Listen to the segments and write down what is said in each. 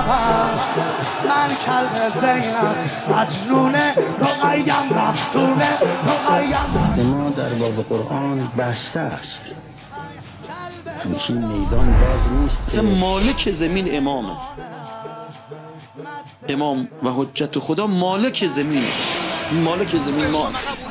من کلب زینم مجنونه رقیم مفتونه رقیم. ما در باب قرآن بسته است، همچین میدان باز نیست. مثلا مالک زمین امامه، امام و حجت خدا مالک زمین، مالک زمین ما.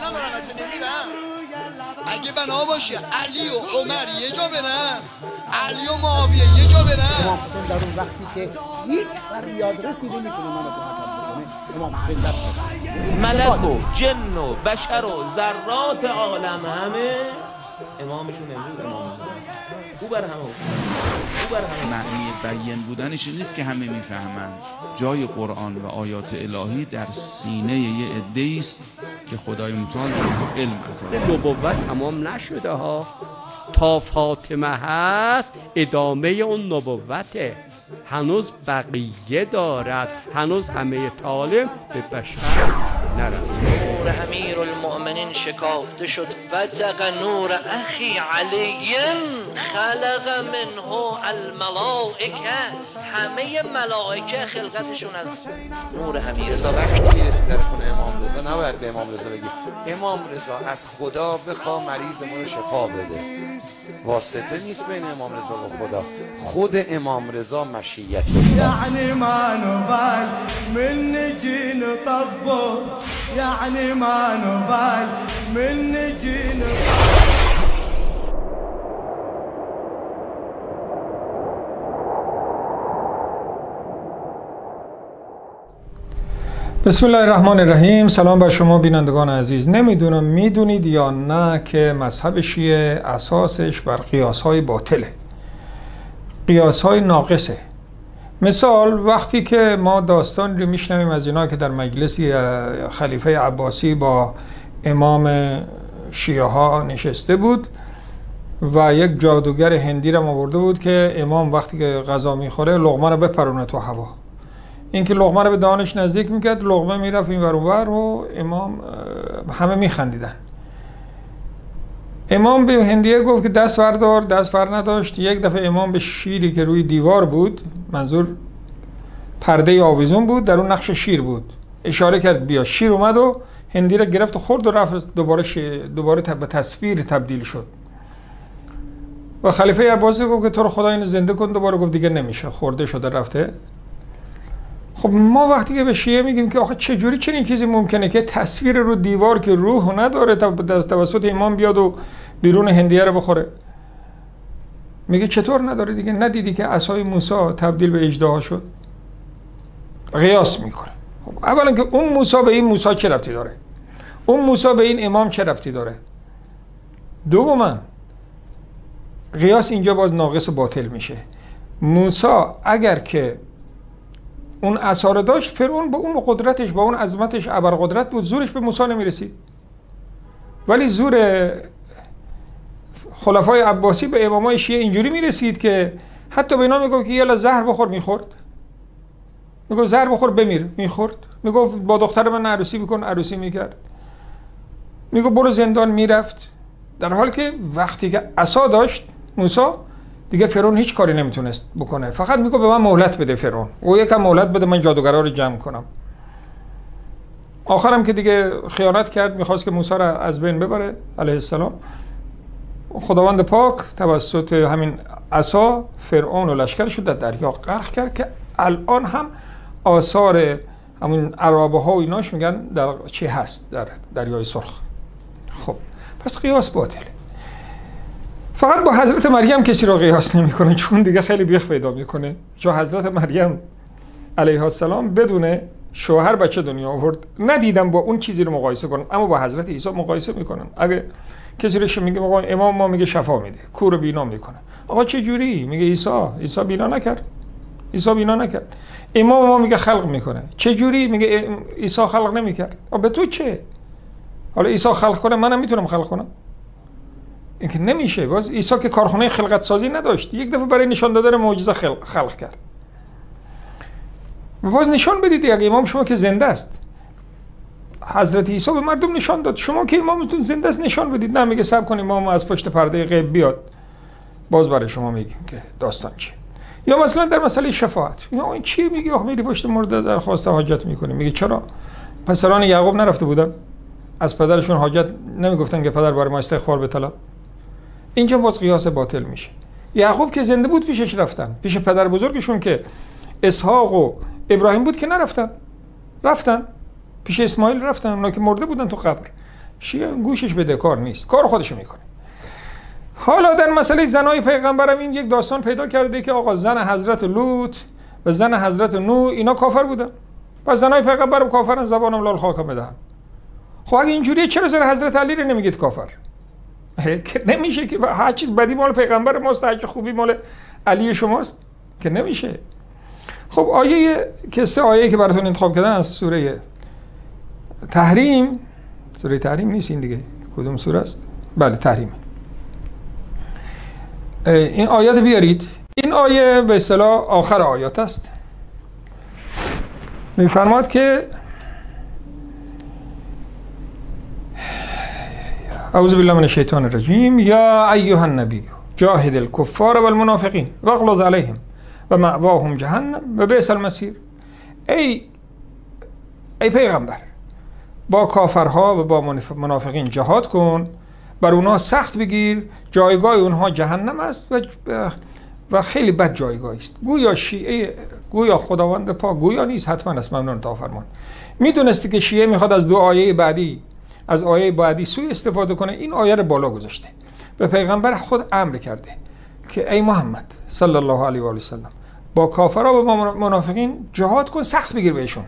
اگه بنا باشه علی و عمر یه جا برن، علی و معاویه یه جا برن. امام حسین در اون وقتی که هیچ فریادرسی نمیتونه منو بکنه، امام حسین در ملک و جن و بشر و ذرات عالم همه امامشون امروز امام او بر همه معنی بیان بودنش نیست که همه میفهمن. جای قرآن و آیات الهی در سینه یه عده‌ای است که خدای متعال به علم عطا. نبوت تمام نشده ها، تا فاطمه هست ادامه اون نبوته، هنوز بقیه دارد، هنوز همه طالب به بشر نرسید. نور امیر المؤمنین شکافته شد، فتق نور اخی علی خلق منه الملائکه. همه ملائکه خلقتشون از نور امیر. رضا وقتی میرسی در خونه امام رضا نباید به امام رضا بگی امام رضا از خدا بخوا مریضمون رو شفا بده. واسطه نیست بین امام رضا و خدا، خود امام رضا مشیت یعنی ما نبال من نجی نطبق، یعنی ما نبال من نجی نطبق. بسم الله الرحمن الرحیم. سلام بر شما بینندگان عزیز. نمیدونم میدونید یا نه که مذهب شیعه اساسش بر قیاس‌های باطله، قیاس‌های ناقصه. مثال وقتی که ما داستان رو میشنویم از اینا که در مجلسی خلیفه عباسی با امام شیعه ها نشسته بود و یک جادوگر هندی رو آورده بود که امام وقتی که غذا میخوره لقمه رو بپرونه تو هوا. اینکه لقمه رو به دهانش نزدیک میکرد، لقمه میرفت این ور اون ور و امام همه میخندیدن. امام به هندیه گفت که دست بردار، دست بر نداشت. یک دفعه امام به شیری که روی دیوار بود، منظور پرده آویزون بود، در اون نقش شیر بود، اشاره کرد بیا. شیر اومد و هندی رو گرفت و خورد و رفت، دوباره به تصویر تبدیل شد. و خلیفه عباسی گفت که تو رو خدا اینو زنده کن. دوباره گفت دیگه نمیشه، خورده شده رفته. خب ما وقتی که به شیعه میگیم که آخه چجوری چنین چیزی ممکنه که تصویر رو دیوار که روح نداره توسط امام بیاد و بیرون هندیه رو بخوره؟ میگه چطور نداره؟ دیگه ندیدی که عصای موسی تبدیل به اژدها شد؟ قیاس میکنه. خب اولا که اون موسی به این موسی چه ربطی داره؟ اون موسی به این امام چه ربطی داره؟ دوما قیاس اینجا باز ناقص و باطل میشه. موسی اگر که اون عصا رو داشت، فرعون با اون قدرتش، با اون عظمتش ابرقدرت بود، زورش به موسی نمیرسید. ولی زور خلفای عباسی به امامای شیعه اینجوری میرسید که حتی به اینا میگفت که یالا زهر بخور، میخورد. میگفت زهر بخور بمیر، میخورد. میگفت با دختر من عروسی بکن، عروسی میکرد. میگفت برو زندان، میرفت. در حالی که وقتی که عصا داشت موسی، دیگه فرعون هیچ کاری نمیتونست بکنه. فقط میگه به من مهلت بده فرعون، او یکم مهلت بده من جادوگرا رو جمع کنم. آخرم که دیگه خیانت کرد، میخواست که موسی رو از بین ببره علیه السلام. خداوند پاک توسط همین عصا فرعون و لشکرش رو در دریا غرق کرد که الان هم آثار همون عرابه ها و ایناش میگن در چی هست، در دریای سرخ. خب پس قیاس باطله. فقط با حضرت مریم کسی رو قیاس نمیکنه، چون دیگه خیلی بیخ پیدا میکنه. چون حضرت مریم علیها السلام بدون شوهر بچه دنیا آورد. ندیدم با اون چیزی رو مقایسه کنن، اما با حضرت عیسی مقایسه میکنن. اگه کسی روش میگه آقا امام ما میگه شفا میده، کور بینا میکنه، آقا چه جوری؟ میگه عیسی بینا نکرد، عیسی بینا نکرد. امام ما میگه خلق میکنه، چه جوری؟ میگه عیسی خلق نمیکرد. به تو چه؟ حالا عیسی خلق کنه، منم میتونم خلق کنم؟ این که نمیشه. باز عیسی که کارخانه خلقت سازی نداشت، یک دفعه برای نشان دادن معجزه خلق کرد. و باز نشان بدید اگه امام شما که زنده است. حضرت عیسی به مردم نشان داد شما که امامتون زنده است نشان بدید. نه، میگه صبر کنید امام از پشت پرده غیب بیاد، باز برای شما میگیم که داستان چیه. یا مثلا در مسئله شفاعت، یا این چی میگی؟ آخه میری پشت مرده درخواست حاجت میکنی. میگه چرا؟ پسران یعقوب نرفته بودن از پدرشون حاجت نمیگفتن که پدر برای ما استغفار بطلب؟ اینجا باز قیاس باطل میشه. یعقوب که زنده بود پیشش رفتن، پیش پدر بزرگشون که اسحاق و ابراهیم بود که نرفتن، رفتن پیش اسماعیل، رفتن اونا که مرده بودن تو قبر. شیعه گوشش به کار نیست، کار خودشو میکنه. حالا در مسئله زنای پیغمبرم این یک داستان پیدا کرده که آقا زن حضرت لوط و زن حضرت نوح اینا کافر بودن، پس زنای پیغمبرم کافرن، زبانم لال خاک بدهن. خب اگه اینجوریه چرا زن حضرت علی رو نمیگید کافر؟ که نمیشه که هر چیز بدی مال پیغمبر ماست، هر چیز خوبی مال علی شماست، که نمیشه. خب آیه که سه آیه که براتون انتخاب کردن از سوره تحریم، سوره تحریم نیست این دیگه، کدوم سوره است؟ بله تحریم. این آیات بیارید. این آیه به اصطلاح آخر آیات است. میفرماد که اعوذ بالله من الشیطان الرجیم یا ایها النبی جاهد الکفار والمنافقین واغلظ علیهم و مأواهم جهنم و بئس المصیر. ای پیغمبر، با کافرها و با منافقین جهاد کن، بر اونها سخت بگیر، جایگاه اونها جهنم است و خیلی بد جایگاهی است. گویا شیعه، گویا خداوند پاک، گویا نیست، حتما است، ممنون تا فرمان. میدونستی که شیعه میخواد از دو آیه بعدی، از آیه بعدی سوء استفاده کنه، این آیه رو بالا گذاشته، به پیغمبر خود امر کرده که ای محمد صلی الله علیه و آله وسلم با کافرها و منافقین جهاد کن، سخت بگیر بهشون.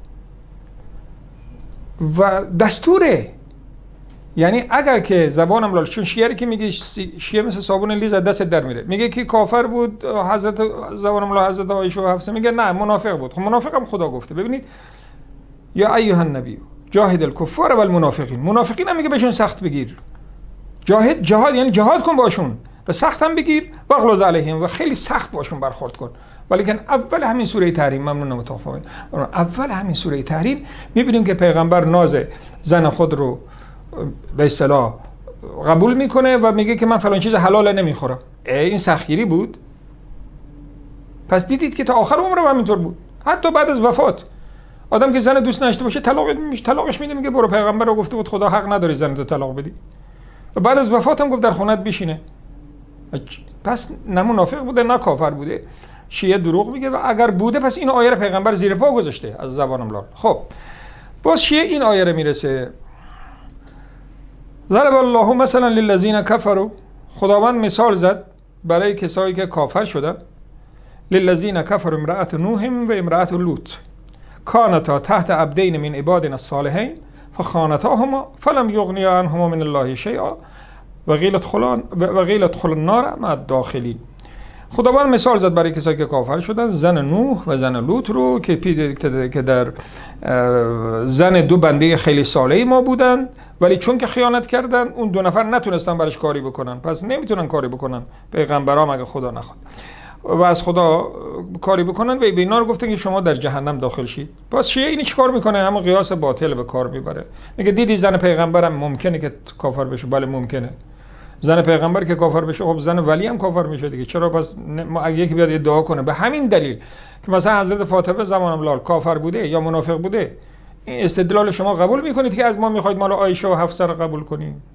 و دستوره، یعنی اگر که زبانم لال، چون شیعه که میگه شیعه مثل صابون لیز از دست در میره، میگه که کافر بود حضرت زبانم لال حضرت عایشه و حفصه، میگه نه منافق بود. خب منافق هم خدا گفته. ببینید یا ایها النبی جاهد الکفار و المنافقین، منافقین هم میگه بهشون سخت بگیر. جهاد یعنی جهاد کن باشون و سخت هم بگیر، واغلظ علیهم و خیلی سخت باشون برخورد کن. ولیکن اول همین سوره تحریم، ممنونم متفاهم، اول همین سوره تحریم میبینیم که پیغمبر ناز زن خود رو به اصطلاح قبول میکنه و میگه که من فلان چیز حلال نمیخورم. این سختگیری بود؟ پس دیدید که تا آخر عمرم همینطور بود. حتی بعد از وفات آدم که زن دوست نداشته باشه طلاقش میده، میگه برو، پیغمبر رو گفته بود خدا حق نداری زن تو طلاق بدی. و بعد از وفات هم گفت در خونت بشینه. پس نه منافق بوده نه کافر بوده. شیعه دروغ میگه و اگر بوده پس این آیه رو پیغمبر زیر پا گذاشته از زبانم لال. خب باز شیعه این آیه رو میرسه ضرب الله مثلا للذین کفروا، خداوند مثال زد برای کسایی که کافر شدن، للذین کفروا امرأة نوح و امرأة لوط کانتا تحت عبدین من عبادنا الصالحین فخانتاهما فلم یغنیا عنهما من الله شیئا و قیل ادخلوا النار مع الداخلین. خداوند مثال زد برای کسایی که کافر شدن، زن نوح و زن لوط رو که در زن دو بنده خیلی صالحی ما بودن، ولی چون که خیانت کردن اون دو نفر نتونستن برش کاری بکنن، پس نمیتونن کاری بکنن پیغمبرام اگه خدا نخواد و از خدا کاری بکنن و به اینا رو گفتن که شما در جهنم داخل شید. پس شیعه اینی چیکار میکنه؟ همون قیاس باطل به کار میبره. میگه دیدی زن پیغمبرم ممکنه که کافر بشه؟ بله ممکنه. زن پیغمبر که کافر بشه، خب زن ولی هم کافر میشه دیگه. چرا؟ پس ما اگه یکی بیاد ادعا کنه به همین دلیل که مثلا حضرت فاطمه زمانم لال کافر بوده یا منافق بوده، این استدلال شما قبول میکنید که از ما میخواید مال عایشه و حفصه رو قبول کنیم؟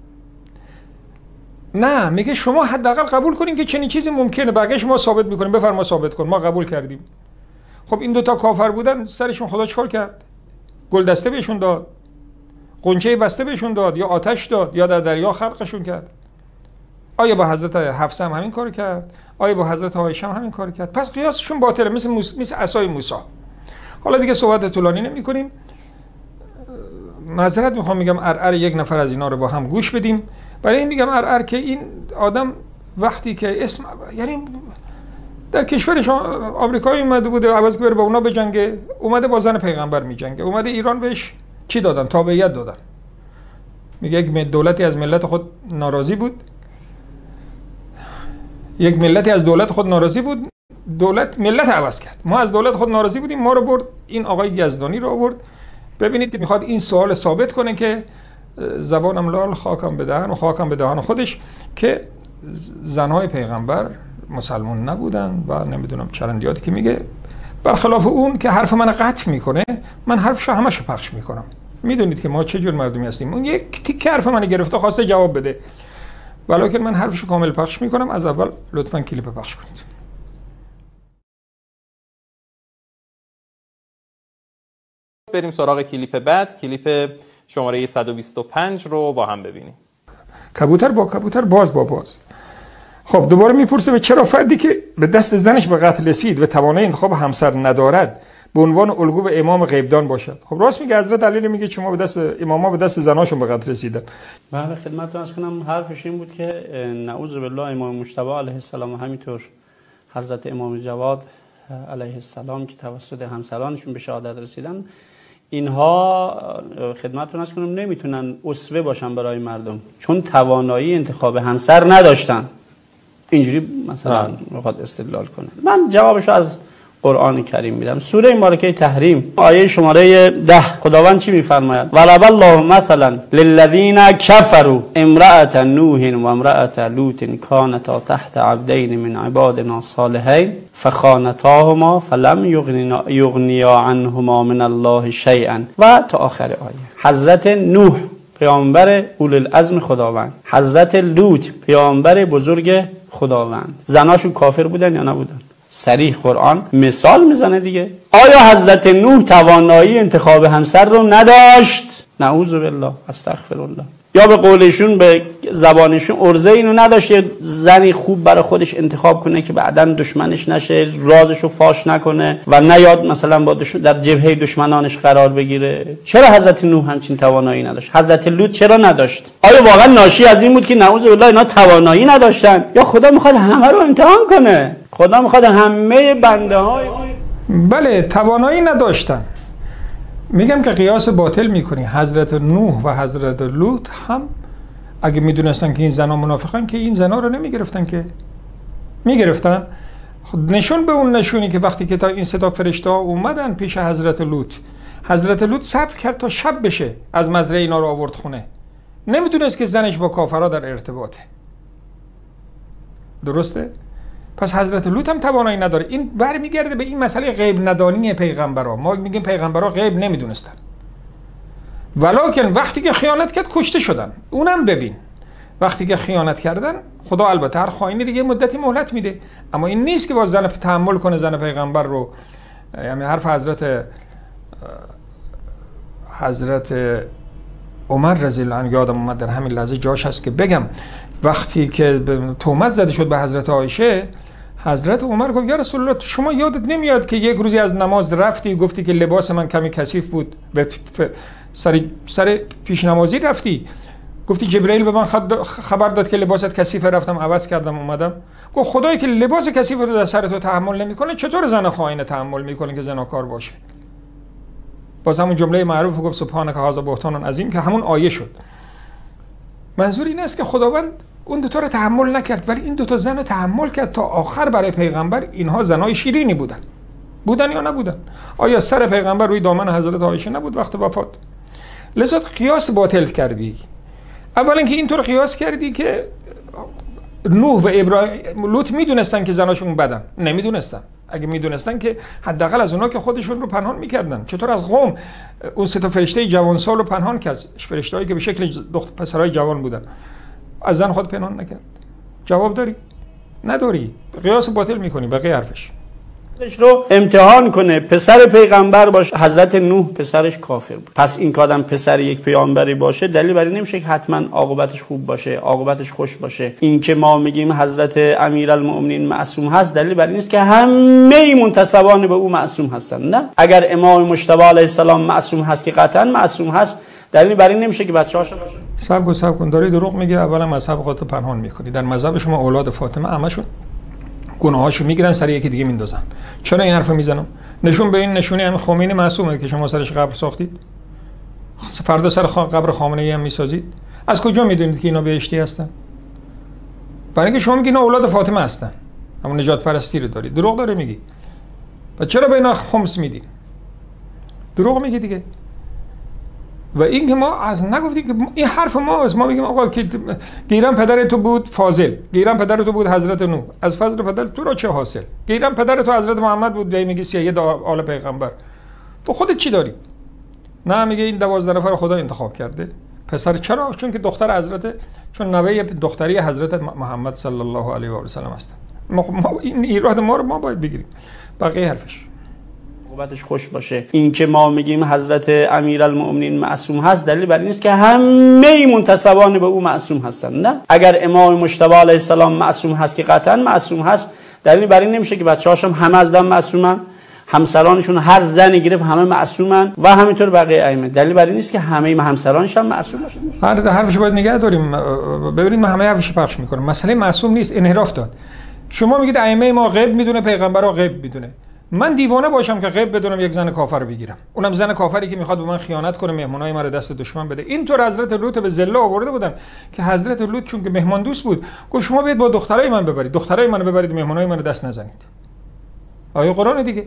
نه، میگه شما حداقل قبول کنین که چنین چیزی ممکنه، بقیه‌اش ما ثابت میکنیم، بفرما ثابت کن، ما قبول کردیم. خب این دو تا کافر بودن، سرشون خدا چیکار کرد؟ گلدسته بهشون داد، غنچه بسته بهشون داد، یا آتش داد، یا در دریا خلقشون کرد. آیا با حضرت حفصه هم همین کار کرد؟ آیا با حضرت عایشه هم همین کار کرد؟ پس قیاسشون باطله، مثل عصای موسی. حالا دیگه صحبت طولانی نمی‌کنیم. معذرت میخوام، میگم ارعر یک نفر از اینا رو با هم گوش بدیم. برای این میگم ارعر که این آدم وقتی که اسم، یعنی در کشور شما آمریکایی اومده بوده، عوض که بره با اونا بجنگه، اومده با زن پیغمبر میجنگه، اومده ایران بهش چی دادن؟ تابعیت دادن. میگه یک دولتی از ملت خود ناراضی بود، یک ملتی از دولت خود ناراضی بود، دولت ملت عوض کرد. ما از دولت خود ناراضی بودیم، ما رو برد این آقای یزدانی رو آورد. ببینید میخواد این سوال ثابت کنه که زبانم لال خاکم به دهن و خاکم به دهان خودش، که زنهای پیغمبر مسلمان نبودن و نمیدونم چرندیاتی که میگه. برخلاف اون که حرف من قطع میکنه، من حرفشو همشو پخش میکنم. میدونید که ما چه جور مردمی هستیم. اون یک تیکه حرف من گرفته خواسته جواب بده، ولی من حرفشو کامل پخش میکنم. از اول لطفاً کلیپ پخش کنید. بریم سراغ کلیپ بعد. کلیپ شماره 125 رو با هم ببینیم. کبوتر با کبوتر، باز با باز. خب دوباره میپرسه به چرا فردی که به دست زنش به قتل رسید و توانایی انتخاب همسر ندارد به عنوان الگو و امام غیبدان باشد. خب راست میگه حضرت علی میگه شما به دست اماما به دست زناشون به قتل رسیدن. بله خدمتتون عرض کنم حرفش این بود که نعوذ بالله امام مجتبی علیه السلام و همینطور حضرت امام جواد علیه السلام که توسط همسرانشون به شهادت رسیدن، اینها خدمتتون عرض کنم نمیتونن اسوه باشن برای مردم، چون توانایی انتخاب همسر نداشتن. اینجوری مثلا میخواد استدلال کنه. من جوابشو از قرآن کریم میدم. سوره مبارکه تحریم آیه شماره 10 خداوند چی میفرماید؟ ضرب الله مثلا للذین کفروا امرأة نوح و امرأة لوط کانتا تحت عبدین من عبادنا صالحین فخانتاهما فلم یغنیا عنهما من الله شیئا و تا آخر آیه. حضرت نوح پیامبر اولوالعزم خداوند، حضرت لوط پیامبر بزرگ خداوند، زناشون کافر بودن یا نبودن؟ صریح قرآن مثال میزنه دیگه. آیا حضرت نوح توانایی انتخاب همسر رو نداشت؟ نعوذ بالله، استغفر الله. یا به قولشون به زبانشون ارزه اینو نداشت یه زنی خوب برای خودش انتخاب کنه که بعداً دشمنش نشه، رازشو فاش نکنه و نیاد مثلا با در جبهه دشمنانش قرار بگیره؟ چرا حضرت نوح همچین توانایی نداشت؟ حضرت لوط چرا نداشت؟ آیا واقعا ناشی از این بود که نعوذ بالله اینا توانایی نداشتن، یا خدا میخواد همه رو امتحان کنه؟ خدا میخواد همه بنده های بله توانایی نداشتن. میگم که قیاس باطل میکنی. حضرت نوح و حضرت لوط هم اگه میدونستن که این زنا منافقن که این زنا رو نمیگرفتن، که میگرفتن. خود نشون به اون نشونی که وقتی که تا این صدا فرشته ها اومدن پیش حضرت لوط، حضرت لوط صبر کرد تا شب بشه، از مزرعه اینا رو آورد خونه. نمیدونست که زنش با کافرها در ارتباطه. درسته؟ پس حضرت لوط هم توانایی نداره. این برمیگرده به این مسئله غیب ندانی پیغمبرها. ما میگیم پیغمبرها غیب نمیدونستن، ولکن وقتی که خیانت کرد کشته شدن. اونم ببین وقتی که خیانت کردن، خدا البته هر خائنی دیگه مدتی مهلت میده، اما این نیست که با زن تحمل کنه زن پیغمبر رو. یعنی حرف حضرت عمر رضی الله عنه یادم اومد در همین لحظه جاش هست که بگم. وقتی که تهمت زده شد به حضرت عایشه، حضرت عمر گفت یا رسول الله شما یادت نمیاد که یک روزی از نماز رفتی گفتی که لباس من کمی کثیف بود و سر پیش نمازی رفتی، گفتی جبرئیل به من خبر داد که لباست کثیفه، رفتم عوض کردم اومدم. گفت خدایی که لباس کثیف رو در سر تو تحمل نمیکنه، چطور زن خائن تحمل میکنه که زناکار باشه؟ باز همون جمله معروف گفت سبحانک هذا بهتان عظیم که همون آیه شد. منظور این است که خداوند اون دوتا رو تحمل نکرد، ولی این دوتا زن رو تحمل کرد تا آخر برای پیغمبر. اینها زنای شیرینی بودن یا نبودن؟ آیا سر پیغمبر روی دامن حضرت عایشه نبود وقت وفات؟ لذا قیاس باطل کردی. اولا که اینطور قیاس کردی که نوح و ابراهیم لوط میدونستن که زناشون بدن. نمیدونستن. اگه میدونستن که حداقل از اونا که خودشون رو پنهان میکردن. چطور از قوم اون سه تا فرشته جوانسال رو پنهان کرد؟ فرشته‌ای که به شکل دختر پسرای جوان بودن، از زن خود پنهان نکرد. جواب داری؟ نداری. قیاس باطل میکنی. بقیه حرفش رو امتحان کنه. پسر پیغمبر باشه، حضرت نوح پسرش کافر بود، پس این که آدم پسر یک پیامبری باشه دلیل بر این نمیشه که حتما عاقبتش خوب باشه، عاقبتش خوش باشه. این که ما میگیم حضرت امیرالمؤمنین معصوم هست دلیل بر این نیست که همه منتسبان به او معصوم هستن. نه، اگر امام مجتبی علیه السلام معصوم هست که قطعا معصوم هست، دلیل بر این نمیشه که بچه‌هاش باشه. صبر کن داری دروغ میگی. اولا مذهب خودت پنهان میکنی. در مذهب شما اولاد فاطمه همشون گناهاشو میگیرن سر یکی دیگه میندازن. چرا این حرفو میزنم؟ نشون به این نشونی همین خمینی معصومه که شما سرش قبر ساختید، فردا سر قبر خامنه‌ای هم میسازید. از کجا میدونید که اینا بهشتی هستن؟ برای اینکه شما میگین اولاد فاطمه هستن، همون نجات پرستی رو دارید. دروغ داره میگی. و چرا به اینا خمس میدی؟ دروغ میگی دیگه. و این که ما از نگفتیم که این حرف ماست. ما میگیم آقا که گیرم پدر تو بود فاضل، گیرم پدر تو بود حضرت نوح، از فضل پدر تو را چه حاصل؟ گیرم پدر تو حضرت محمد بود، میگی سید آل پیغمبر، تو خودت چی داری؟ نه میگه این 12 نفر خدا انتخاب کرده. پسر چرا؟ چون که دختر حضرت، چون نوه دختری حضرت محمد صلی الله علیه و آله و سلم هستن. ما این ایراد ما رو ما باید بگیریم. بقیه حرفش صحبتش خوش باشه. این که ما میگیم حضرت امیرالمؤمنین معصوم هست، دلیل بر این است که همه منتسبان به او معصوم هستن. نه، اگر امام مجتبی علیه السلام معصوم هست که قطعا معصوم هست، دلیل بر این نمیشه که بچه‌هاش هم همه از دم معصومن، همسرانشون هر زنی گرفت همه معصومن و همینطور بقیه ائمه. دلیل بر این نیست که همه همسرانش هم معصوم باشن. هر حرفش باید نگه داریم. ببینید من همه حرفش پخش میکنم. مسئله معصوم نیست، انحراف داد. شما میگید ائمه ما غیب میدونه، پیغمبرها غیب میدونه. من دیوانه باشم که غیب بدونم یک زن کافر بگیرم، اونم زن کافری که میخواد به من خیانت کنه، مهمونای من رو دست دشمن بده. اینطور حضرت لوط به ذله آورده بودن که حضرت لوط چون که مهمان دوست بود گفت شما بیاید با دخترای من ببرید، دخترای منو ببرید، مهمونای منو دست نزنید. آیه قرآن دیگه.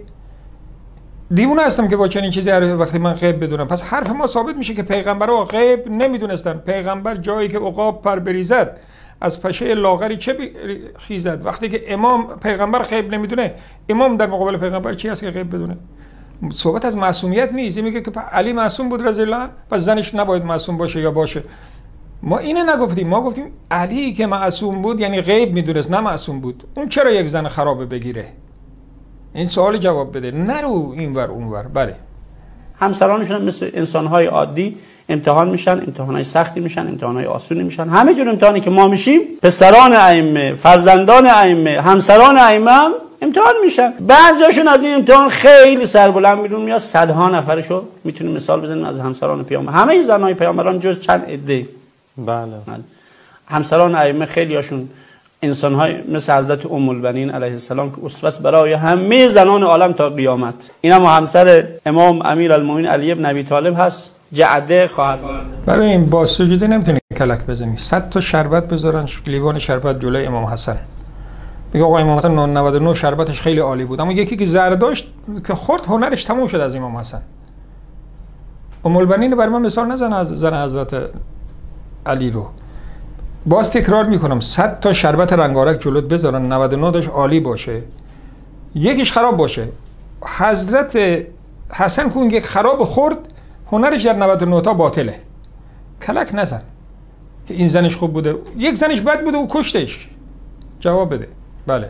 دیوونه هستم که با چنین چیزی وقتی من غیب بدونم. پس حرف ما ثابت میشه که پیغمبرها غیب نمیدونستن. پیغمبر جایی که عقاب پر بریزد از پشه لاغری چه خیزد. وقتی که امام پیغمبر غیب نمیدونه، امام در مقابل پیغمبر چی هست که غیب بدونه؟ صحبت از معصومیت نیست. این میگه که علی معصوم بود رضی الله عنه، پس زنش نباید معصوم باشه یا باشه. ما اینه نگفتیم. ما گفتیم علی که معصوم بود یعنی غیب میدونست، نه معصوم بود. اون چرا یک زن خرابه بگیره؟ این سوال جواب بده، نرو اینور اونور. بله، همسرانشون هم مثل انسان‌های عادی امتحان میشن، امتحانای سختی میشن، امتحانای آسونی میشن. همه جور امتحانی که ما میشیم، پسران ائمه، فرزندان ائمه، همسران ائمه هم امتحان میشن. بعضیاشون از این امتحان خیلی سربلند بیرون میاد. صدها نفرشو میتونیم مثال بزنیم از همسران پیامبر، همه زنای پیامبران جز چند عده. بله. همسران ائمه خیلیاشون انسان‌های مثل حضرت ام البنین علیه السلام که اسوه برای همه زنان عالم تا قیامت. این هم همسر امام امیرالمومنین علی بن ابی طالب هست، جعده خواهر. برای این با سجوده نمیتونی کلک بزنی. 100 تا شربت بذارن لیوان شربت جلوی امام حسن. میگه آقا امام حسن 99 شربتش خیلی عالی بود، اما یکی که زهر داشت که خورد هنرش تموم شد از امام حسن. ام البنین برای من مثال نزن از زن حضرت علی رو. باز تکرار میکنم، 100 تا شربت رنگارک جلوت بذارن، 99 داش عالی باشه، یکیش خراب باشه. حضرت حسن که اون یک خراب خورد، هنرش در 99 تا باطله. کلک نزن که این زنش خوب بوده، یک زنش بد بوده و کشتش. جواب بده. بله.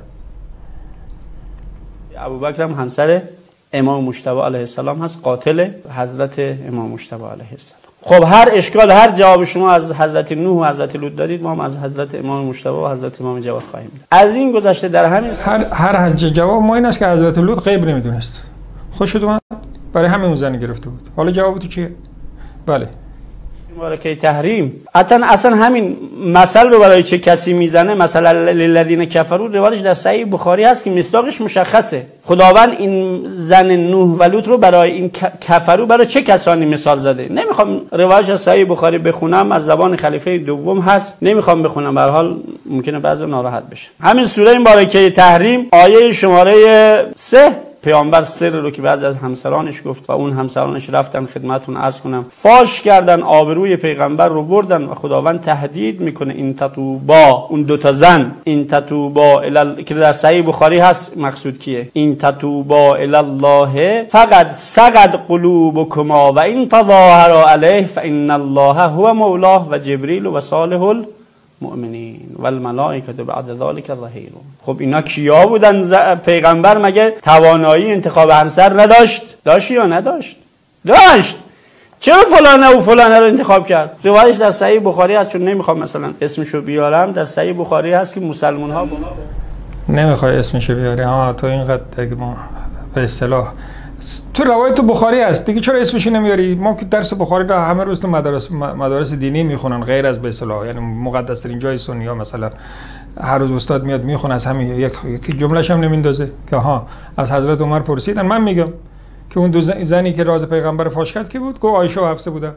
ابوبکر هم همسر امام مجتبی علیه السلام هست، قاتل حضرت امام مجتبی علیه السلام. خب هر اشکال، هر جواب شما از حضرت نوح و حضرت لوط دادید، ما هم از حضرت امام مجتبی و حضرت امام جواد خواهیم داد. از این گذشته در همین هر جواب ما این است که حضرت لوط غیب نمیدونست. خوشت اومد؟ برای همین اون زن گرفته بود. حالا جواب تو چیه؟ بله. مبارکه تحریم. اصلا همین مثل رو برای چه کسی میزنه، مثلا للذین کفروا، روایتش در صحیح بخاری هست که مصداقش مشخصه. خداوند این زن نوح و لوط رو برای این کفروا برای چه کسانی مثال زده. نمیخوام روایتش از صحیح بخاری بخونم، از زبان خلیفه دوم هست، نمیخوام بخونم، به هر حال ممکنه بعضی ناراحت بشه. همین سوره مبارکه تحریم آیه شماره 3، پیامبر سر رو که بعضی از همسرانش گفت و اون همسرانش رفتن خدمتتون عرض کنم فاش کردن، آبروی پیغمبر رو بردن و خداوند تهدید میکنه این تتوبا، اون دو تا زن، این تتوبا که در صحیح بخاری هست، مقصود کیه؟ این تتوبا الی الله فقد سقط قلوبکما و این تظاهرا علیه فان الله هو مولاه و جبریل و صالح المؤمنین و الملائکه بعد ذلک ظهیر. خب اینا کیا بودن؟ پیغمبر مگه توانایی انتخاب همسر نداشت؟ داشت یا نداشت؟ داشت. چرا فلانه و فلانه رو انتخاب کرد؟ روایتش در صحیح بخاری هست، چون نمیخوام مثلا اسمشو بیارم، در صحیح بخاری هست که مسلمان ها نمیخوای اسمشو بیاری. ها تو اینقدر ما به اصطلاح تو روایت تو بخاری هست دیگه، چرا اسمش نمیاری؟ ما که درس بخاری رو همه روز تو مدارس دینی میخونن، غیر از به اصطلاح یعنی مقدس ترین جای سنی ها، مثلا هر روز استاد میاد میخونه، از همین یک جملهش هم نمیندازه که ها از حضرت عمر پرسیدن. من میگم که اون دو زنی که راز پیغمبر فاش کرد کی بود؟ گفت عایشه و حفصه بودن.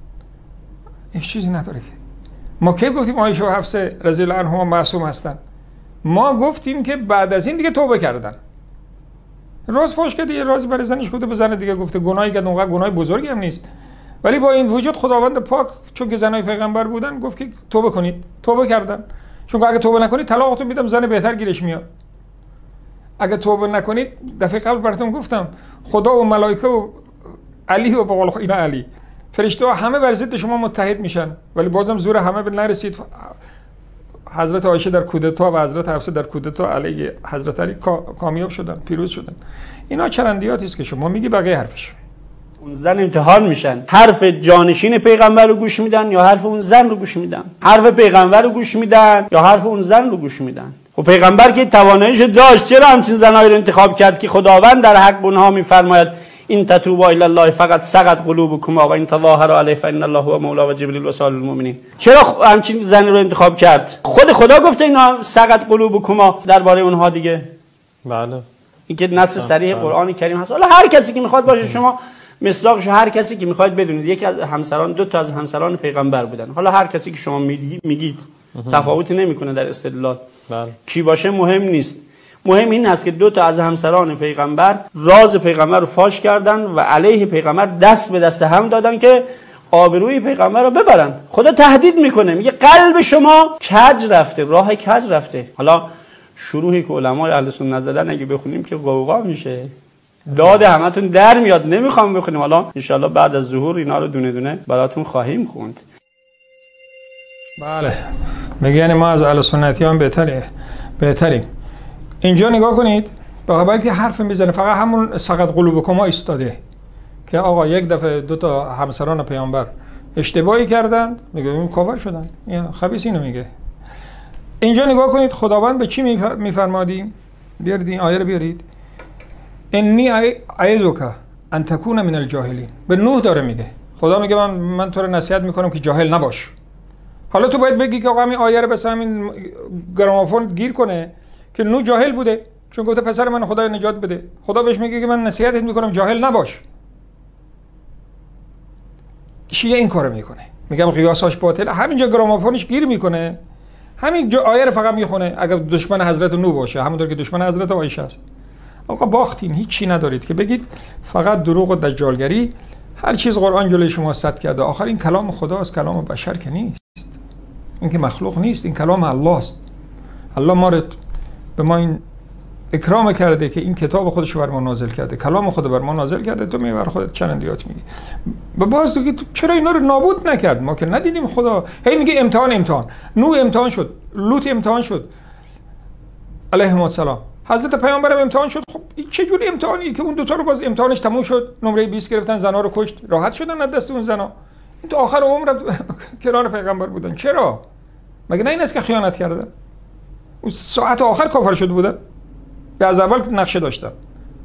این چیزی نداره که ما کی گفتیم عایشه و حفصه رضی الله عنهما معصوم هستن؟ ما گفتیم که بعد از این دیگه توبه کردن. راز فاش کرد، یه رازی برای زنش گفته، به زن دیگه گفته، گناهی که اونقدر گناه بزرگی هم نیست. ولی با این وجود خداوند پاک چون که زنای پیغمبر بودن گفت که توبه کنید. توبه کردن. چون اگه توبه نکنید طلاقتون میدم، زن بهتر گیرش میاد. اگه توبه نکنید، دفعه قبل براتون گفتم خدا و ملائکه و علی و بقول اینا علی فرشته ها همه بر ضد شما متحد میشن، ولی بازم زور همه به نرسید. حضرت عایشه در کودتا و حضرت حفصه در کودتا علیه حضرت علی کامیاب شدن، پیروز شدن. اینا چرندیاتی است که شما میگی، بقیه حرفش. اون زن امتحان میشن، حرف جانشین پیغمبر رو گوش میدن یا حرف اون زن رو گوش میدن، حرف پیغمبر رو گوش میدن یا حرف اون زن رو گوش میدن. خب پیغمبر که تواناییش داشت، چرا همچین زنایی رو انتخاب کرد که خداوند در حق اونها میفرماید این تتوبا الی الله فقط سقط قلوبکما و ان تظاهروا علیه فان الله هو مولا و جبریل و صالح المؤمنین. چرا همچین زنی رو انتخاب کرد؟ خود خدا گفته اینا سقط قلوبکما درباره اونها دیگه. بله. این که نص صریح قرآن کریم هست. حالا هر کسی که میخواد باشه، شما مصداقش هر کسی که میخواید بدونید، یکی از همسران، دو تا از همسران پیغمبر بودن. حالا هر کسی که شما میگید تفاوتی نمیکنه در استدلال. بله. کی باشه مهم نیست. مهم این است که دو تا از همسران پیغمبر راز پیغمبر رو فاش کردن و علیه پیغمبر دست به دست هم دادن که آبروی پیغمبر رو ببرن. خدا تهدید میکنه، میگه قلب شما کج رفته، راه کج رفته. حالا شروحی که علمای اهل سنت زدن اگه بخونیم که قوقا میشه، داد همتون در میاد. نمیخوام بخونیم، حالا انشالله بعد از ظهور اینا رو دونه دونه براتون خواهیم خوند. بله، میگه یعنی ما از اهل سنتیان بهتریم. اینجا نگاه کنید، بلکه حرف میزنه فقط همون سقط قلوبکما ایستاده که آقا یک دفعه دو تا همسران پیامبر اشتباهی کردند، میگه اون کافر شدن. یا خبیث اینو میگه. اینجا نگاه کنید خداوند به چی میفرمادیم؟ بیارید این آیه رو بیارید. انی اعیذک ان تکون من الجاهلین. به نوح داره میگه. خدا میگه من تو رو نصیحت میکنم که جاهل نباش. حالا تو باید بگی که آقا این آیه رو بس همین گرامافون گیر کنه که نوح جاهل بوده، چون گفته پسر من خدای نجات بده. خدا بهش میگه که من نصیحتت میکنم جاهل نباش. شیعه این کارو میکنه، میگم قیاساش باطله، همینجا گرامافونش گیر میکنه، همین آیه رو فقط میخونه. اگر دشمن حضرت نوح باشه، همونطور که دشمن حضرت عایشه است. آقا باختین، هیچ چی ندارید که بگید، فقط دروغ و دجالگری. هر چیز قرآن جلوی شما سد کرده. آخر این کلام خداست، کلام بشر که نیست. این که مخلوق نیست، این کلام الله است. الله به ما این اکرام کرده که این کتاب خودش بر ما نازل کرده، کلام خود بر ما نازل کرده. تو میبر خودت چرندیات میگی. به باز که چرا اینا رو نابود نکرد؟ ما که ندیدیم خدا. هی میگه امتحان. نوح امتحان شد، لوط امتحان شد علیهم السلام، حضرت پیامبرم امتحان شد. خب این چه جور امتحانی که اون دو تا رو باز امتحانش تموم شد، نمره 20 گرفتن، زنا رو کشت، راحت شدن از دست اون زنا. این تا آخر عمر کنار پیغمبر بودن. چرا؟ مگه نه این است که خیانت کردن؟ اون ساعت آخر کافر شده بودن یا از اول نقشه داشتن؟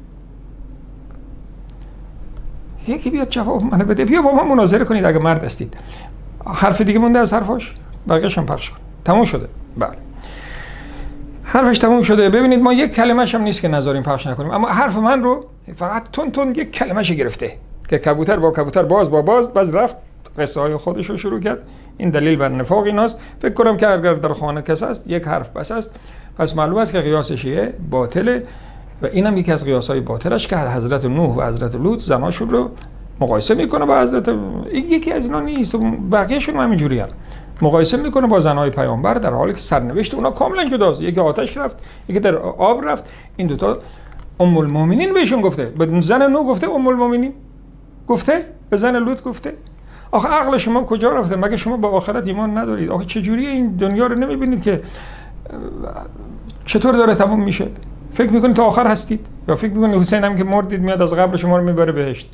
یکی بیاد جواب منو بده. بیا با ما مناظره کنید اگه مرد هستید. حرف دیگه مونده از حرفاش؟ بقیه‌اش هم پخش کن. تموم شده. بله. حرفش تموم شده. ببینید ما یک کلمه‌ش هم نیست که نذاریم پخش نکنیم، اما حرف من رو فقط تون یک کلمه‌ش گرفته که کبوتر با کبوتر باز رفت قصه های خودش رو شروع کرد. این دلیل بر نفاق ایناست. فکر کنم که اگر در خانه کس است یک حرف بس است، پس معلوم است که قیاس شیعه باطله و اینم یکی از قیاس‌های باطلش که حضرت نوح و حضرت لوط زناشون رو مقایسه میکنه با حضرت. یکی از اینا نیست، بقیه‌شون هم همینجوریه. مقایسه میکنه با زنای پیامبر در حالی که سرنوشت اونا کاملا جداست. یکی آتش رفت، یکی در آب رفت. این دوتا ام المؤمنین بهشون گفته. به زن نوح گفته ام المؤمنین، گفته به زن لوط گفته. آخه عقل شما کجا رفته؟ مگه شما با آخرت ایمان ندارید؟ آخه چجوری این دنیا رو نمیبینید که چطور داره تموم میشه؟ فکر میکنید تا آخر هستید؟ یا فکر میکنید حسین هم که مردید میاد از قبر شما رو میبره بهشت؟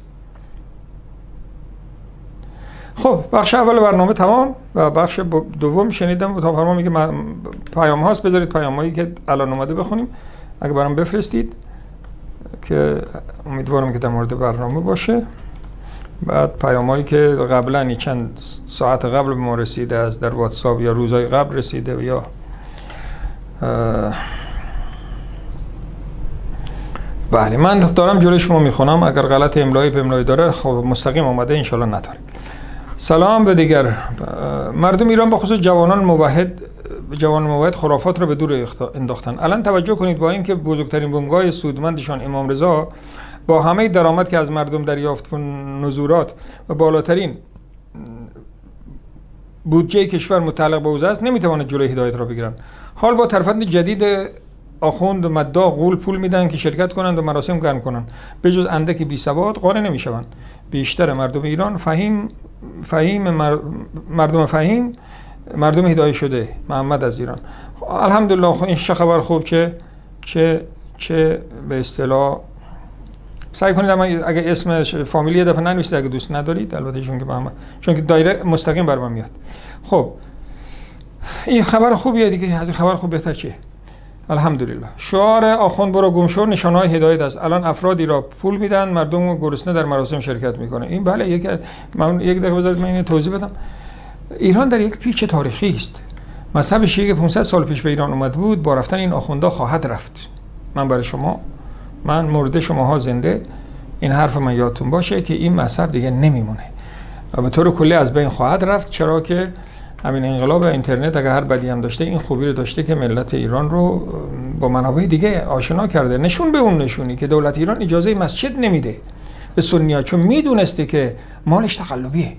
خب بخش اول برنامه تمام و بخش دوم شنیدم اتاق فرمان میگه پیام هاست. بذارید پیامایی که الان اومده بخونیم اگه برام بفرستید که امیدوارم که در مورد برنامه باشه. بعد پیامایی که قبلا چند ساعت قبل به ما رسیده از در واتساپ یا روزهای قبل رسیده یا بله من دارم جلوی شما میخونم. اگر غلط املایی به املایی داره خب مستقیم اومده، انشالله نداره. سلام به دیگر مردم ایران، به خصوص جوان موحد خرافات را به دور انداختن. الان توجه کنید، با اینکه بزرگترین بنگاه سودمندشان امام رضا با همه درآمد که از مردم دریافت و نزورات و بالاترین بودجه کشور متعلق به حوزه است نمیتواند جلوی هدایت را بگیرند. حال با طرفند جدید آخوند مداح غول پول میدن که شرکت کنند و مراسم گرم کنند، به جز اندکی بی سواد قانع نمیشوند. بیشتر مردم ایران مردم هدایت شده. محمد از ایران. الحمدلله. این چه خبر خوب، چه به اصطلاح سعی کنید اما اگه اسم فامیلی یه دفعه ننویسید اگه دوست ندارید، البته چون که دایره مستقیم بر من میاد. خب این خبر خوبیه دیگه، از این خبر خوب بهتر چیه؟ الحمدلله. شعار آخوند برو گم شو نشانه‌های هدایت است. الان افرادی را پول میدن مردم گرسنه در مراسم شرکت میکنه. این بله یک دقیقه بذارید من اینو توضیح بدم. ایران در یک پیچ تاریخی است. مذهب شیعه که 500 سال پیش به ایران اومد بود، با رفتن این آخوندا خواهد رفت. من مورد شماها زنده این حرف من یادتون باشه که این مذهب دیگه نمیمونه و به طور کلی از بین خواهد رفت، چرا که همین انقلاب اینترنت اگر هر بدی هم داشته این خوبی رو داشته که ملت ایران رو با منابع دیگه آشنا کرده. نشون به اون نشونی که دولت ایران اجازه مسجد نمیده به سنی‌ها، چون میدونسته که مالش تقلبیه.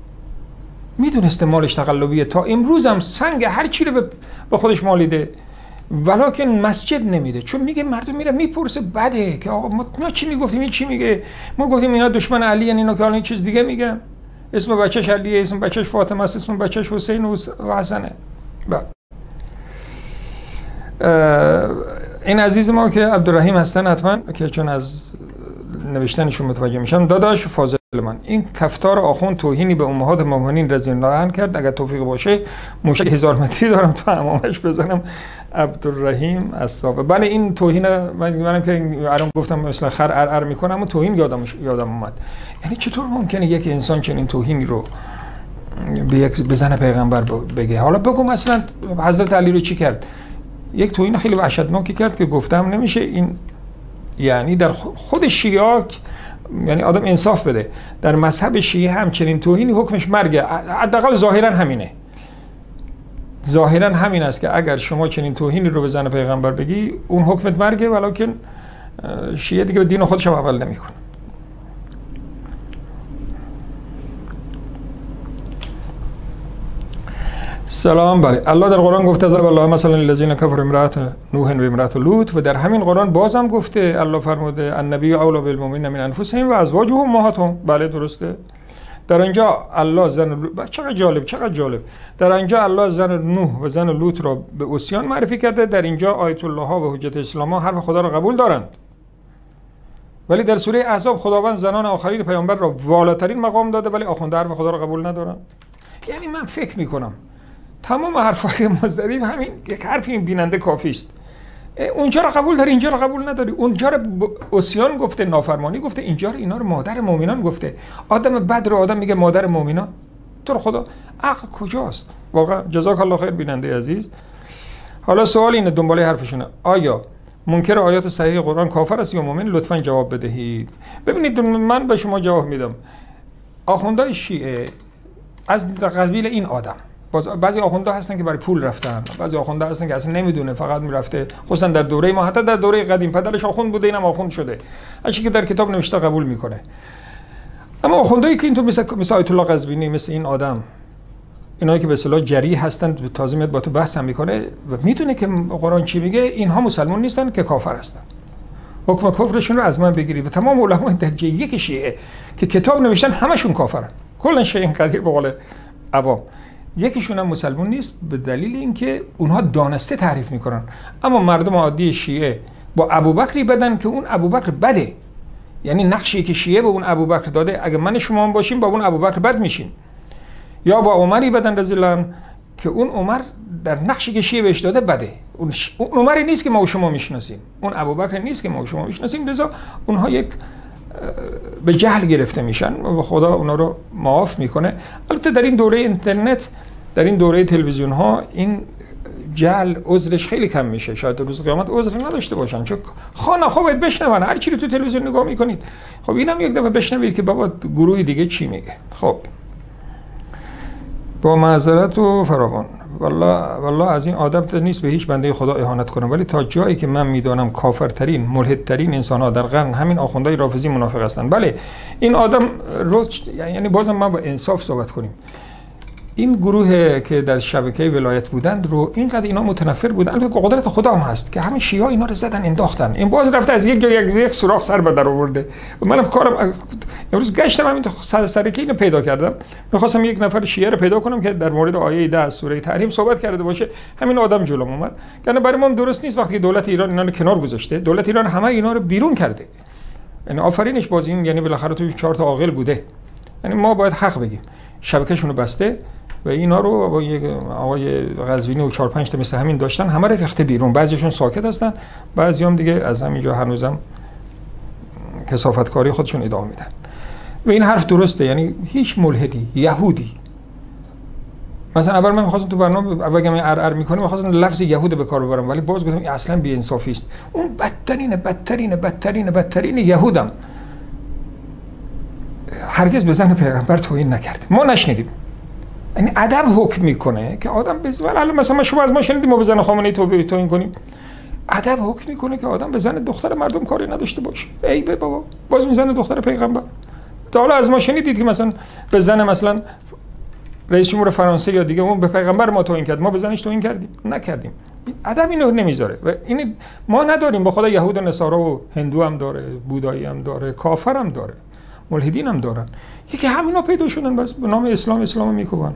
تا امروز هم سنگ هر چی رو به خودش مالیده، ولکن مسجد نمیده، چون میگه مردم میره میپرسه بده که آقا ما چی میگفتیم، این چی میگه؟ ما گفتیم اینا دشمن علی ان، اینا که الان چیز دیگه میگن. اسم بچه‌ش علیه، اسم بچه‌ش فاطمه است، اسم بچه‌ش حسین و حسنه. این عزیز ما که عبدالرحیم هستن حتما که چون از نوشتنشون متوجه میشم، داداش فاضل من، این کفتار آخوند توهینی به امهات مومنین رضی الله عنه کرد. اگر توفیق باشه موشک 1000 متری دارم تا امامش بزنم. عبدالرحیم اصحاب. بله این توهین منم که الان گفتم مثلا خر ار میکنم و توهین یادم اومد. یعنی چطور ممکنه یک انسان چنین توهینی رو به زن پیغمبر بگه؟ حالا بگو مثلا حضرت علی رو چی کرد؟ یک توهین خیلی وحشتناکی کرد که گفتم نمیشه این، یعنی در خود شیعه، یعنی آدم انصاف بده، در مذهب شیعه همچنین توهینی حکمش مرگه. حداقل ظاهرا همینه. ظاهرا همین است که اگر شما چنین توهینی رو به زن پیغمبر بگی اون حکمت مرگه، ولکن شیعه دیگه به دین خودش هم عمل نمیکنه. سلام. بله الله در قرآن گفته ضرب الله مثلا للذین کفروا امرأة نوح و امرأة لوط، و در همین قرآن بازم گفته الله فرموده النبی اولی بالمؤمنین من انفسهم و ازواجه امهاتهم. بله درسته. در اینجا الله چقدر جالب. در اینجا الله زن نوح و زن لوط را به عصیان معرفی کرده. در اینجا آیت الله ها و حجت اسلام ها حرف خدا را قبول دارند، ولی در سوره احزاب خداوند زنان آخرین پیامبر را والاترین مقام داده ولی آخونده حرف خدا را قبول ندارند. یعنی من فکر میکنم تمام حرفای ما زدیم همین یک حرف این بیننده کافی است. اونجا را قبول داری، اینجا را قبول نداری. اونجا را عصیان گفته، نافرمانی گفته، اینجا را اینا رو مادر مؤمنان گفته. آدم بد رو آدم میگه مادر مؤمنان. تو رو خدا عقل کجاست؟ واقعا جزاک الله خیر بیننده عزیز. حالا سوال اینه دنباله حرفشونه، آیا منکر آیات صحیح قرآن کافر است یا مؤمن؟ لطفاً جواب بدهید. ببینید من به شما جواب میدم. آخوندهای شیعه از قبیل این آدم، بعضی آخونده هستن که برای پول رفتن، بعضی آخونده هستن که اصلا نمیدونه، فقط میرفته. خصوصا در دوره ما، حتی در دوره قدیم پدرش آخوند بوده اینم آخوند شده، هرچی که در کتاب نوشته قبول میکنه. اما آخوندهایی که اینطور مثل آیت الله قزوینی، مثل این آدم، اینایی که به اصطلاح جریح هستن، تازه میاد با تو بحث هم میکنه و میدونه که قرآن چی میگه، اینها مسلمان نیستن که کافر هستن. حکم کفرشون رو از من بگیرید. و تمام علمای درجه یک شیعه که کتاب نوشتن همشون کافرن. کلا شیعه قدیر به قول عوام یکیشون هم مسلمان نیست، به دلیل اینکه اونها دانسته تعریف میکنن. اما مردم عادی شیعه با ابوبکری بدن که اون ابوبکر بده، یعنی نقشی که شیعه به اون ابوبکر داده، اگه من شما هم باشیم با اون ابوبکر بد میشیم. یا با عمری بدن رضی الله عنه که اون عمر در نقشی که شیعه بهش داده بده. اون عمری نیست که ما و شما میشناسیم، اون ابوبکر نیست که ما و شما میشناسیم. لذا اونها یک به جهل گرفته میشن و خدا اونا رو معاف میکنه. البته در این دوره اینترنت، در این دوره تلویزیون ها، این جهل عذرش خیلی کم میشه. شاید روز قیامت عذر نداشته باشن، چون خانه باید بشنون هر چی رو تو تلویزیون نگاه میکنید. خب اینم یک دفعه بشنوید که بابا گروه دیگه چی میگه. خب با معذرت و فراوان والله از این عادت نیست به هیچ بنده خدا اهانت کنم، ولی تا جایی که من میدانم کافرترین ملحدترین انسان ها در قرن همین آخوندهای رافضی منافق هستند. بله این آدم یعنی بازم ما با انصاف صحبت کنیم، این گروه که در شبکه ولایت بودند رو اینقدر اینا متنفر بودن، البته قدرت خدا هم هست که همین شیعه اینا رو زدن انداختن، این باز رفته از یک سوراخ سر به در آورده. منم کارم امروز گشتم همین سرکی اینو پیدا کردم، می‌خواستم یک نفر شیعه رو پیدا کنم که در مورد آیه 10 از سوره تحریم صحبت کرده باشه، همین آدم جلوم اومد. یعنی برای ما درست نیست وقتی دولت ایران اینا رو کنار گذاشته، دولت ایران همه اینا رو بیرون کرده. یعنی آفرینش باز این، یعنی بالاخره تو 4 تا عاقل بوده. یعنی ما باید حق بگیم. شبکه‌شون رو بسته و اینا رو با یک آقای قزوینی و 4-5 تا مثل همین داشتن، همه رو ریخته بیرون. بعضیشون ساکت هستن، بعضیام دیگه از همینجا هنوزم کثافتکاری خودشون ادامه میدن. و این حرف درسته، یعنی هیچ ملحدی یهودی، مثلا اول من می‌خواستم تو برنامه اول که ار می‌کنم می‌خواستم لفظ یهود به کار ببرم، ولی باز گفتم اصلا بی‌انصافی است. اون بدترین یهودم هرگز به زن پیغمبر توهین نکرد، ما نشنیدیم. یعنی ادب حکم میکنه که آدم الان مثلا شما از ما شنیدیم ما به زن خامنه‌ای توهین کنیم، ادب حکم میکنه که آدم به زن دختر مردم کاری نداشته باشه. ای به بابا، باز میزنه دختر پیغمبر. تا حالا از ما شنیدید که مثلا به زن مثلا رئیس جمهور فرانسه یا دیگه اون به پیغمبر ما توهین کرد، ما به زنش توهین کردیم؟ نکردیم. ادب اینو نمیذاره و این ما نداریم. با خدا یهود و نصارا و هندو هم داره، بودایی هم داره، کافر هم داره، ملحدین هم دارن. یکی همینا پیدا شدن بس به نام اسلام میکوبن.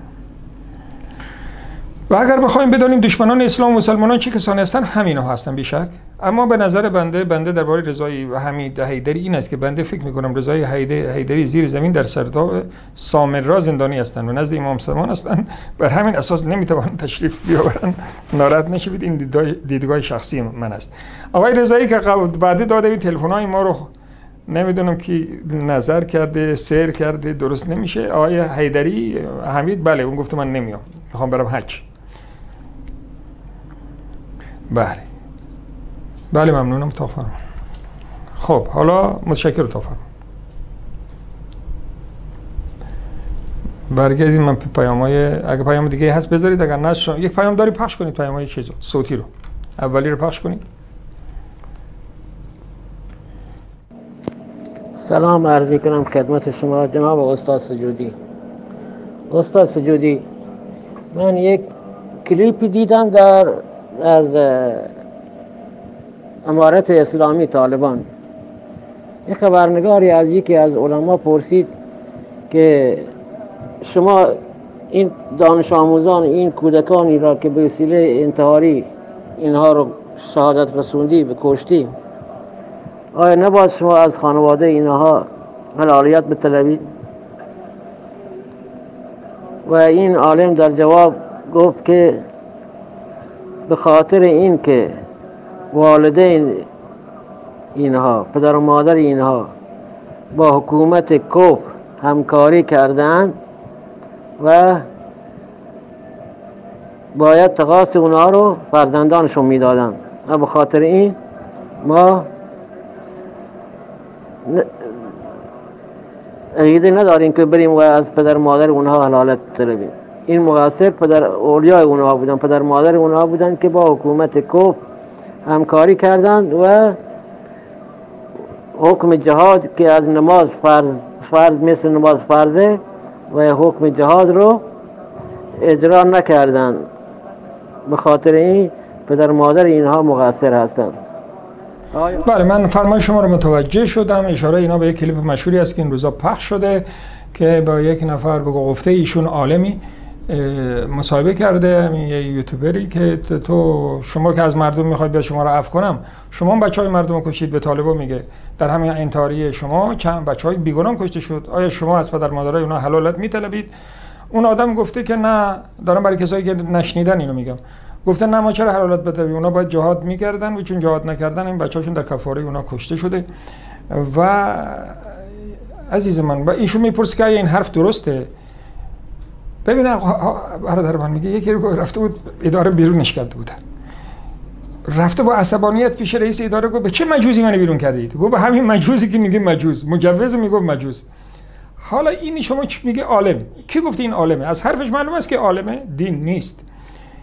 و اگر بخوایم بدانیم دشمنان اسلام و مسلمانان چه کسانی هستن، همینا هستن بیشک. اما به نظر بنده درباره رضای حمید حیدری این است که بنده فکر میکنم رضای حیدری زیر زمین در سرداب سامرا زندانی هستن و نزد امام زمان هستن، بر همین اساس نمیتوان تشریف بیاورن. ناراحت نشید، این دیدگاه شخصی من است. آقای رضایی که بعد داده این تلفن‌های ما رو نمیدونم کی نظر کرده، سیر کرده، درست نمیشه. آقای حیدری حمید بله اون گفته من نمیام، میخوام برم حج. بله ممنونم. تا فرمان. خب حالا متشکرم. تا فرمان. برگردیم. من پیام‌های اگه پیام دیگه هست بذارید، اگر نه یک پیام داری پخش کنید، پیام‌های چیزو صوتی رو اولی رو پخش کنید. سلام عرض می‌کنم خدمت شما جناب استاد سجودی. استاد سجودی، من یک کلیپی دیدم از امارت اسلامی طالبان. یک خبرنگاری از یکی از علما پرسید که شما این دانش آموزان، این کودکانی را که به وسیله انتحاری اینها رو شهادت رسوندی به کشتی، آیا نباید شما از خانواده اینها حلالیت بطلبید؟ و این عالم در جواب گفت که به خاطر این که والدین اینها، پدر و مادر اینها با حکومت کفر همکاری کردند و باید تقاص اونها رو فرزندانشون میدادن و به خاطر این ما عقیده نداریم که بریم و از پدر مادر اونها حلالت طلبیم. این مقصر پدر اولیاء اونها بودن، پدر مادر اونها بودن که با حکومت کفر همکاری کردند و حکم جهاد که از نماز فرض مثل نماز فرضه و حکم جهاد رو اجرا نکردند. به خاطر این پدر مادر اینها مقصر هستند. بله من فرمای شما رو متوجه شدم. اشاره اینا به یک کلیپ مشهوری است که این روزا پخش شده که با یک نفر به گفته ایشون عالمی مصاحبه کرده، یه یوتیوبری، که تو شما که از مردم میخواید به شما رو عفو کنم، شما بچهای مردم رو کشید. به طالبا میگه در همین انتحاری شما چند بچهای بیگناه کشته شد، آیا شما از پدر مادرای اونها حلالت میطلبید؟ اون آدم گفته که نه، دارم برای کسایی که نشنیدن اینو میگم، گفته نه ما چرا حلالت بطلبیم، اونا باید جهاد میکردن و چون جهاد نکردن این بچه‌هاشون در کفاره اونا کشته شده. و عزیز من و ایشون میپرسه که این حرف درسته. ببین برادر من میگه یکی رو رفته بود اداره بیرونش کرده بودن، رفته با عصبانیت پیش رئیس اداره گفت به چه مجوزی منو بیرون کردید؟ گفت به همین مجوزی که میگه مجوز، مجوز میگه مجوز. حالا این شما چی میگه عالم؟ کی گفته این عالمه؟ از حرفش معلوم است که عالمه دین نیست.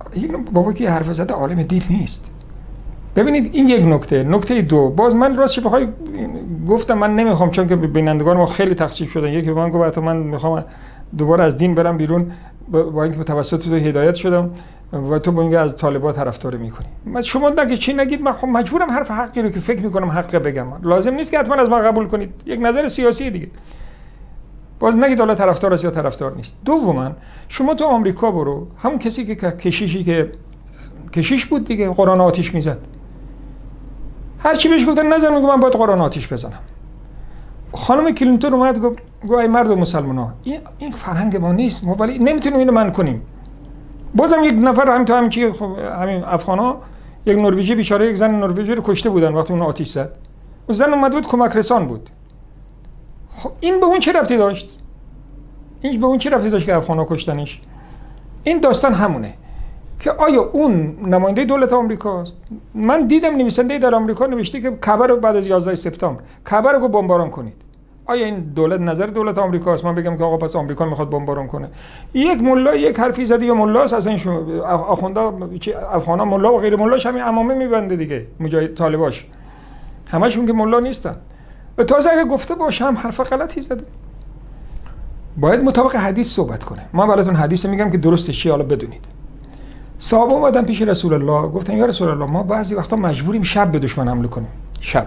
این بابا که حرف زده عالم دین نیست. ببینید این یک نکته دو، باز من راستش بخوای گفتم من نمیخوام، چون که بینندگان ما خیلی تقسیم شدن. یکی به من گفت من میخوام دوباره از دین برم بیرون، با اینکه توسط تو هدایت شدم و تو میگی از طالبان طرفداری میکنی. من شما نگید چی نگید، من خب مجبورم حرف حقی رو که فکر میکنم حق بگم. لازم نیست که حتما از من قبول کنید، یک نظر سیاسی دیگه. باز نگید حالا طرفدار است یا طرفدار نیست. دوما شما تو آمریکا برو، همون کسی که کشیشی که کشیش بود دیگه، قرآن آتش میزد. هر چی بهش گفتن نزن، میگه من باید قرآن آتش بزنم. خانم کلینتون اومد گفت ای مرد مسلمانا، این فرهنگ ما نیست، ما ولی نمیتونیم اینو منع کنیم. بازم یک نفر همین افغانا، یک نروژی بیچاره، یک زن نروژی رو کشته بودن وقتی اون آتش زد. اون زن اومد بود کمک رسان بود. خب این به اون چه ربطی داشت؟ این به اون چه ربطی داشت که افغانا کشتنش؟ این داستان همونه که آیا اون نماینده دولت آمریکاست؟ من دیدم نویسنده در آمریکا نوشته که کعبه رو بعد از 11 سپتامبر کعبه رو بمباران کنید. آیا این دولت نظر دولت آمریکاست؟ من بگم که آقا پس آمریکا میخواد بمباران کنه. یک ملا یک حرفی زده یا ملاست، اصلا آخوندا افغانا ملا و غیر ملاش همین عمامه میبنده دیگه، مجاهد طالباش همشون که ملا نیستن. تازه اگه گفته باشه هم حرف غلطی زده. باید مطابق حدیث صحبت کنه. ما براتون حدیث میگم که درستش چیه، حالا بدونید. صحابه اومدن پیش رسول الله، گفتن یا رسول الله ما بعضی وقتا مجبوریم شب به دشمن حمله کنیم، شب.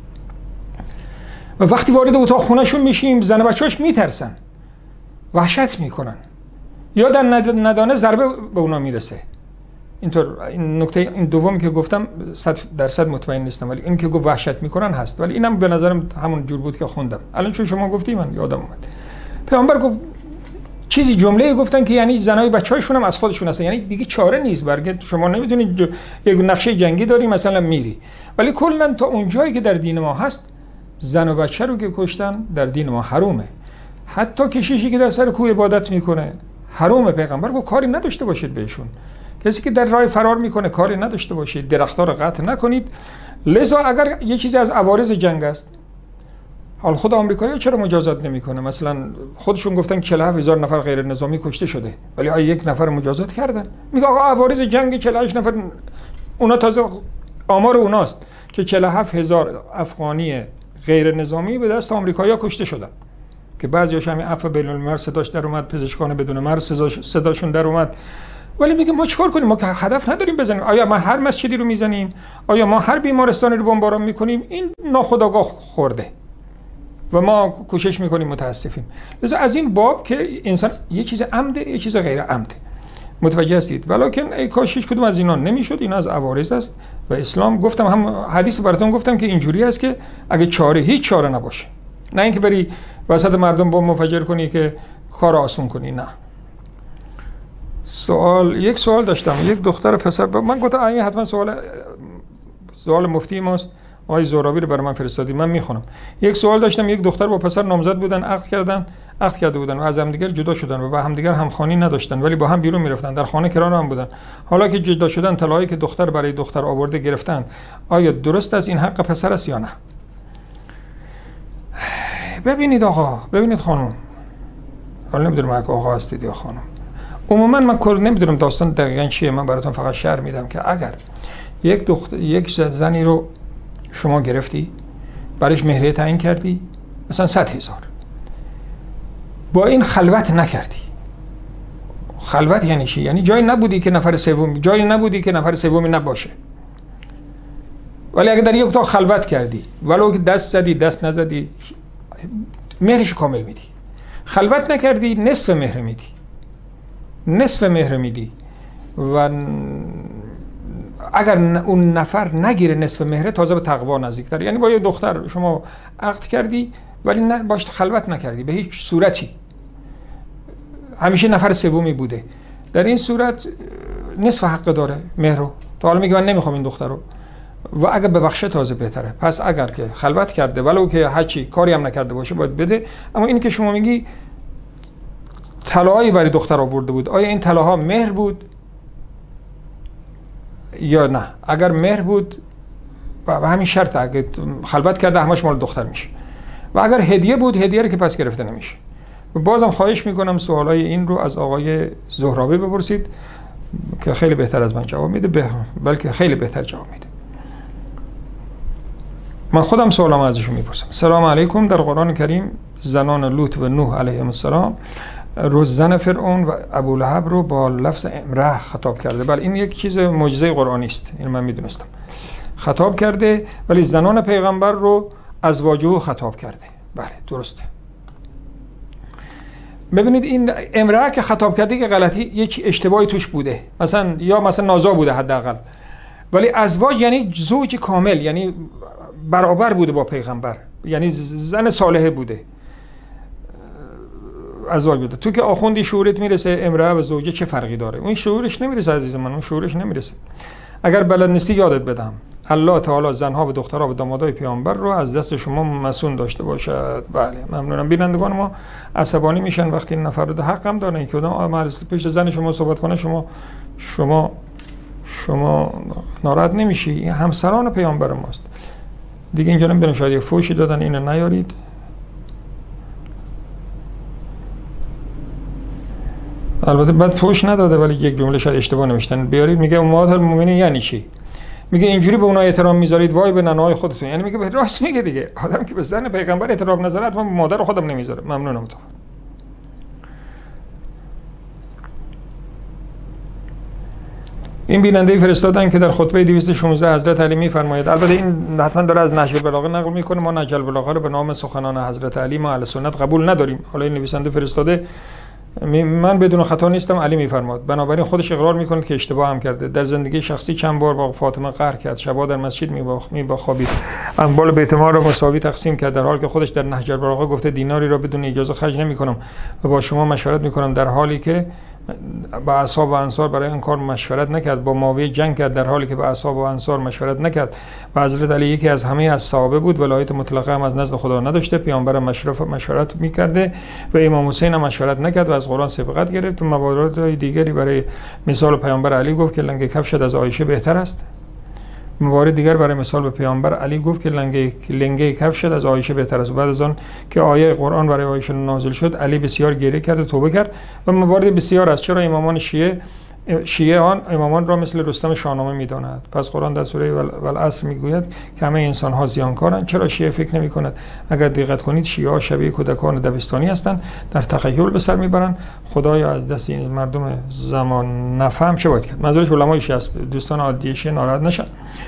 و وقتی وارد اتاق خونهشون میشیم زن و بچه‌اش میترسن، وحشت میکنن، یا در ندانه ضربه به اونا میرسه. اینطور این نکته این دومی که گفتم 100% مطمئن نیستم، ولی این که گفت وحشت میکنن هست، ولی اینم به نظرم همون جور بود که خوندم. الان چون شما گفتی من یادم اومد. پیامبر گفت چیزی جمله گفتن که یعنی زنای بچه‌هاشون هم از خودشون هستن، یعنی دیگه چاره نیست. برگه شما نمیتونید یک نقشه جنگی داری مثلا میری، ولی کلا تا اون جایی که در دین ما هست زن و بچه رو که کشتن در دین ما حرومه. حتی کشیشی که در سر کوه عبادت میکنه حرومه. پیغمبر گفت کاری نداشته باشید بهشون. کسی که در راه فرار میکنه کاری نداشته باشید، درخت‌ها رو قطع نکنید. لذا اگر یه چیزی از عوارض جنگ است، حال خود آمریکایی‌ها چرا مجازات نمیکنه؟ مثلا خودشون گفتن 47000 نفر غیر نظامی کشته شده، ولی آیا یک نفر مجازات کردن؟ میگه آقا عوارض جنگ 48 نفر، اونا تازه آمار اوناست که 47000 افغانی غیر نظامی به دست آمریکایی‌ها کشته شدن، که بعضی‌هاش همین عفو بین‌الملل صداش در اومد، پزشکان بدون مرز صداشون در اومد. ولی میگه ما چیکار کنیم؟ ما که هدف نداریم بزنیم. آیا ما هر مسجدی رو میزنیم؟ آیا ما هر بیمارستانی رو بمباران میکنیم؟ این ناخودآگاه خورده و ما کوشش میکنیم، متاسفیم. لذا از این باب که انسان یه چیز عمده یه چیز غیر عمده، متوجه هستید؟ ولکن ای کاش هیچ کدوم از اینا نمیشد. اینا از عوارض است و اسلام گفتم، هم حدیث براتون گفتم که اینجوری است که اگه هیچ چاره نباشه، نه اینکه بری وسط مردم بمب منفجر کنی که کار آسون کنی، نه. یک سوال داشتم، یک دختر پسر من گفتم این حتما سوال مفتی ماست، آقای زورابی رو برای من فرستادی، من میخونم. یک سوال داشتم، یک دختر با پسر نامزد بودن، عقد کرده بودن و از همدیگر جدا شدن و با همدیگر همخوانی نداشتن، ولی با هم بیرون میرفتن، در خانه کنار هم بودن. حالا که جدا شدن طلاقی که دختر برای دختر آورده گرفتن، آیا درست است؟ این حق پسر است یا نه؟ ببینید آقا، ببینید خانم، حالا نمیدونم آقا هستید یا خانم. عموما من کل نمیدونم داستان دقیقاً چیه، من براتون فقط شرح میدم که اگر یک زنی رو شما گرفتی، برایش مهریه تعیین کردی، مثلا 100,000، با این خلوت نکردی. خلوت یعنی چی؟ یعنی جایی نبودی که نفر سومی نباشه. ولی اگه در یک اتاق خلوت کردی، ولو که دست زدی دست نزدی، مهرش کامل میدی. خلوت نکردی، نصف مهر میدی. و اگر اون نفر نگیره نصف مهره، تازه به تقوا نزدیک‌تر. یعنی با یه دختر شما عقد کردی ولی باش خلوت نکردی به هیچ صورتی، همیشه نفر سومی بوده، در این صورت نصف حق داره مهر رو. تا حالا میگه من نمیخوام این دختر رو، و اگر ببخشه تازه بهتره. پس اگر که خلوت کرده ولو که هیچ کاری هم نکرده باشه باید بده. اما این که شما میگی طلاهایی برای دختر آورده بود، آیا این طلاها مهر بود یا نه؟ اگر مهر بود و همین شرط، اگه خلوت کرده همش مال دختر میشه. و اگر هدیه بود، هدیه رو که پس گرفته نمیشه. و بازم خواهش میکنم سوالای این رو از آقای زهرابی بپرسید. که خیلی بهتر از من جواب میده، بلکه خیلی بهتر جواب میده. من خودم سوالم ازشون میپرسم. سلام علیکم. در قرآن کریم زنان لوط و نوح علیهم السلام رو زن فرعون و ابولهب رو با لفظ امرأه خطاب کرده. بله این یک چیز معجزه قرآنی است، این من میدونستم. خطاب کرده، ولی زنان پیغمبر رو ازواجه خطاب کرده. بله درسته. ببینید این امرأه که خطاب کرده که غلطی، یک اشتباهی توش بوده، مثلا نازا بوده حداقل، ولی ازواج یعنی زوج کامل، یعنی برابر بوده با پیغمبر، یعنی زن صالحه بوده، ازواج بوده. تو که آخوندی شعورت میرسه امرأه و زوجه چه فرقی داره؟ اون شعورش نمیرسه عزیز من، اون شعورش نمیرسه. اگر بلد نیستی یادت بدم الله تعالی زنها و دخترها و دامادای پیامبر رو از دست شما مسئول داشته باشد. بله ممنونم. بینندگان ما عصبانی میشن وقتی این نفر رو، حق هم دارن که کدام پشت زن شما صحبت کنه، شما ناراحت نمیشی. این همسران پیامبر ماست دیگه. اینجا نمیدونم شاید یک فوشی دادن اینو نیارید. البته بعد فوش نداده ولی یک جمله شاید اشتباه نوشتن بیارید. میگه امهات المؤمنین یعنی چی؟ میگه اینجوری به اونها احترام میذارید، وای به ننهای خودتون. یعنی میگه راست میگه دیگه. آدم که به زن پیغمبر احترام نذاره حتما به مادر خودم نمیذاره. ممنونم تو. این بیننده فرستادن که در خطبه 216 حضرت علی میفرماید، البته این حتما داره از نهج البلاغه نقل میکنه، ما نهج البلاغه رو به نام سخنان حضرت علی ما اهل سنت قبول نداریم. حالا این نویسنده فرستاده، من بدون خطا نیستم، علی میفرماد. بنابراین خودش اقرار میکنه که اشتباه هم کرده. در زندگی شخصی چند بار با فاطمه قهر کرد، شبا در مسجد میبخوابید، اموال بیت مال را مساوی تقسیم کرد، در حالی که خودش در نهج البلاغه گفته دیناری را بدون اجازه خرج نمیکنم و با شما مشورت میکنم، در حالی که با اصحاب و انصار برای این کار مشورت نکرد، با معاویه جنگ کرد در حالی که با اصحاب و انصار مشورت نکرد و حضرت علی یکی از همه از صحابه بود، ولایت مطلقه هم از نزد خدا نداشته، پیامبر مشورت میکرده و امام حسین هم مشورت نکرد و از قرآن سبقت گرفت و موارد دیگری برای مثال پیامبر علی گفت که لنگ کفشت از عایشه بهتر است. موارد دیگر برای مثال به پیامبر علی گفت که لنگه کفشت از عایشه بهتر است. بعد از آن که آیه قرآن برای عایشه نازل شد علی بسیار گریه کرد و توبه کرد و موارد بسیار است. چرا امامان شیعه آن امامان را مثل رستم شاهنامه می‌داند؟ پس قرآن در سوره والعصر میگوید که همه انسان ها زیانکارند. چرا شیعه فکر نمی‌کند اگر دقت کنید شیعه ها شبیه کودکان دبستانی هستند، در تخیل به سر میبرند. خدایا از دست این مردم زمان نفهم چه باید کرد؟ منظورش علمای شیعه است، دوستان عادی شیعه ناراحت نشن.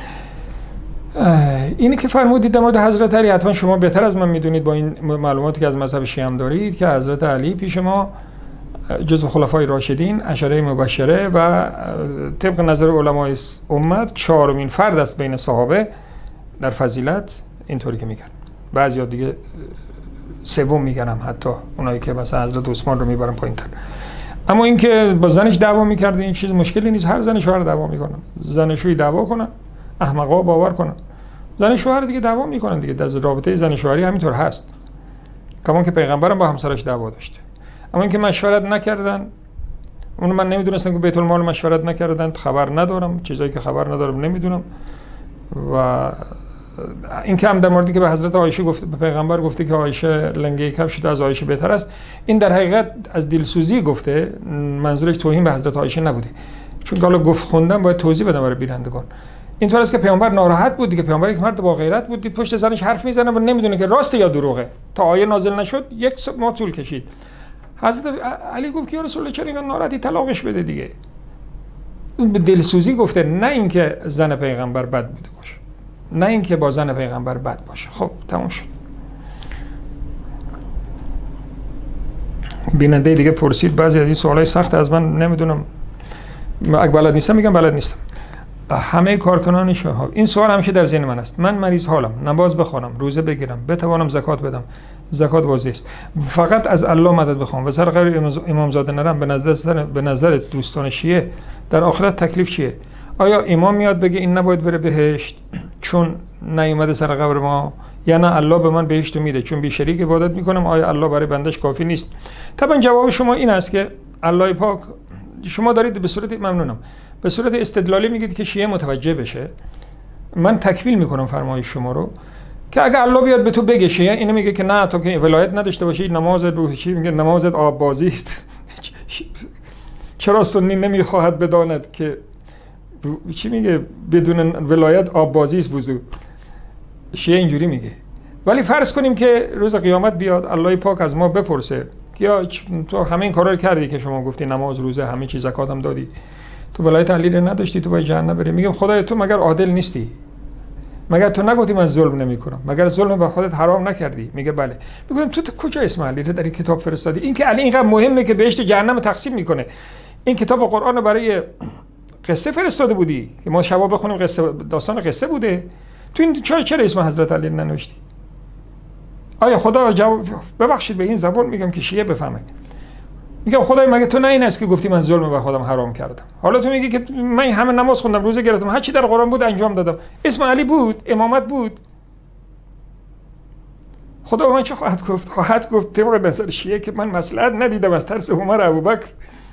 اینی که فرمودید در مورد حضرت علی حتما شما بهتر از من میدونید با این معلوماتی که از مذهب شیعه هم دارید که حضرت علی پیش ما جزو خلفای راشدین، عشره مبشره و طبق نظر علمای امت چهارمین فرد است بین صحابه در فضیلت، اینطوری که میگن. بعضیا دیگه سوم میگن، هم حتی اونایی که مثلا حضرت عثمان رو میبرن پایین‌تر. اما اینکه با زنش دعوا میکرده این چیز مشکلی نیست. هر زن شوهر دعوا میکنن، زن شوی دعوا کنن، احمقا باور کنن. زن شوهر دیگه دعوا میکنن دیگه. در رابطه زن شوهری همینطور هست. کمان که پیغمبرم با همسرش دعوا داشته. اما اینکه مشورت نکردن، اون من نمیدونستم که بیت المال مشورت نکردن، خبر ندارم، چیزایی که خبر ندارم نمیدونم. و این که هم در موردی که به حضرت عایشه گفته، به پیغمبر گفته که عایشه لنگه کفشت از عایشه بهتر است، این در حقیقت از دلسوزی گفته، منظورش توهین به حضرت عایشه نبوده. چون حالا گفت خوندم باید توضیح بدم برای بینندگان. اینطور است که پیامبر ناراحت بود دیگه. پیامبر یک مرد با غیرت بود، پشت زنش حرف میزنه و نمیدونه که راست یا دروغه. تا آیه نازل نشد یک ماه طول کشید. حضرت علی گفت که یا رسول الله چرا اینقدر ناراحتی، طلاقش بده دیگه. اون به دلسوزی گفته، نه اینکه زن پیغمبر بد بوده باشه، نه اینکه با زن پیغمبر بد باشه. خب تموم شد. بیننده دیگه پرسید بعضی از این سوالای سخت از من نمیدونم، اگه بلد نیستم میگم بلد نیستم. همه کارکنان شهاب این سوال همیشه در ذهن من است. من مریض حالم، نماز بخوانم، روزه بگیرم، بتوانم زکات بدم. زکات واجب است. فقط از الله مدد بخوام و سر قبر امامزاده نرم. به نظر دوستان شیعه در آخرت تکلیف چیه؟ آیا امام میاد بگه این نباید بره بهشت چون نیومده سر قبر ما، یا نه الله به من بهشت میده چون بی شریک عبادت میکنم؟ آیا الله برای بندش کافی نیست؟ طبعا جواب شما این است که الله پاک، شما دارید به صورت، ممنونم، به صورت استدلالی میگید که شیعه متوجه بشه. من تکمیل میکنم فرمایش شما رو که اگه الله بیاد به تو بگه، شیعه اینو میگه که نه تو که ولایت نداشته باشی، نماز روحی میگه نمازت آب بازی است. چرا سنی نمیخواهد بداند که چی میگه بدون ولایت آب بازی است وضو. شیعه اینجوری میگه. ولی فرض کنیم که روز قیامت بیاد الله پاک از ما بپرسه یا تو همه این کارا رو کردی که شما گفتی، نماز، روزه، همه چیز، زکات هم دادی، تو ولایت علی رو نداشتی، تو باید جهنم بری. میگم خدای تو مگر عادل نیستی؟ مگر تو نگفتی من ظلم نمیکنم؟ مگر ظلم به خودت حرام نکردی؟ میگه بله. میگم تو کجا اسم علی رو در کتاب فرستادی؟ این که علی اینقدر مهمه که بهشت جهنم تقسیم میکنه. این کتاب قرآن برای قصه فرستاده بودی که ما شبا بخونیم، قصه داستان قصه بوده. تو این چرا اسم حضرت علی ننوشتی؟ آیا خدا جواب ببخشید به این زبان میگم که شیعه بفهمه. میگم خدای مگه تو نه این است که گفتی من ظلم به خودم حرام کردم؟ حالا تو میگی که من همه نماز خوندم، روزه گرفتم، هر چی در قرآن بود انجام دادم، اسم علی بود، امامت بود. خدا به من چه خواهد گفت؟ خواهد گفت طبق نظر شیعه که من مصلحت ندیدم از ترس عمر ابوبکر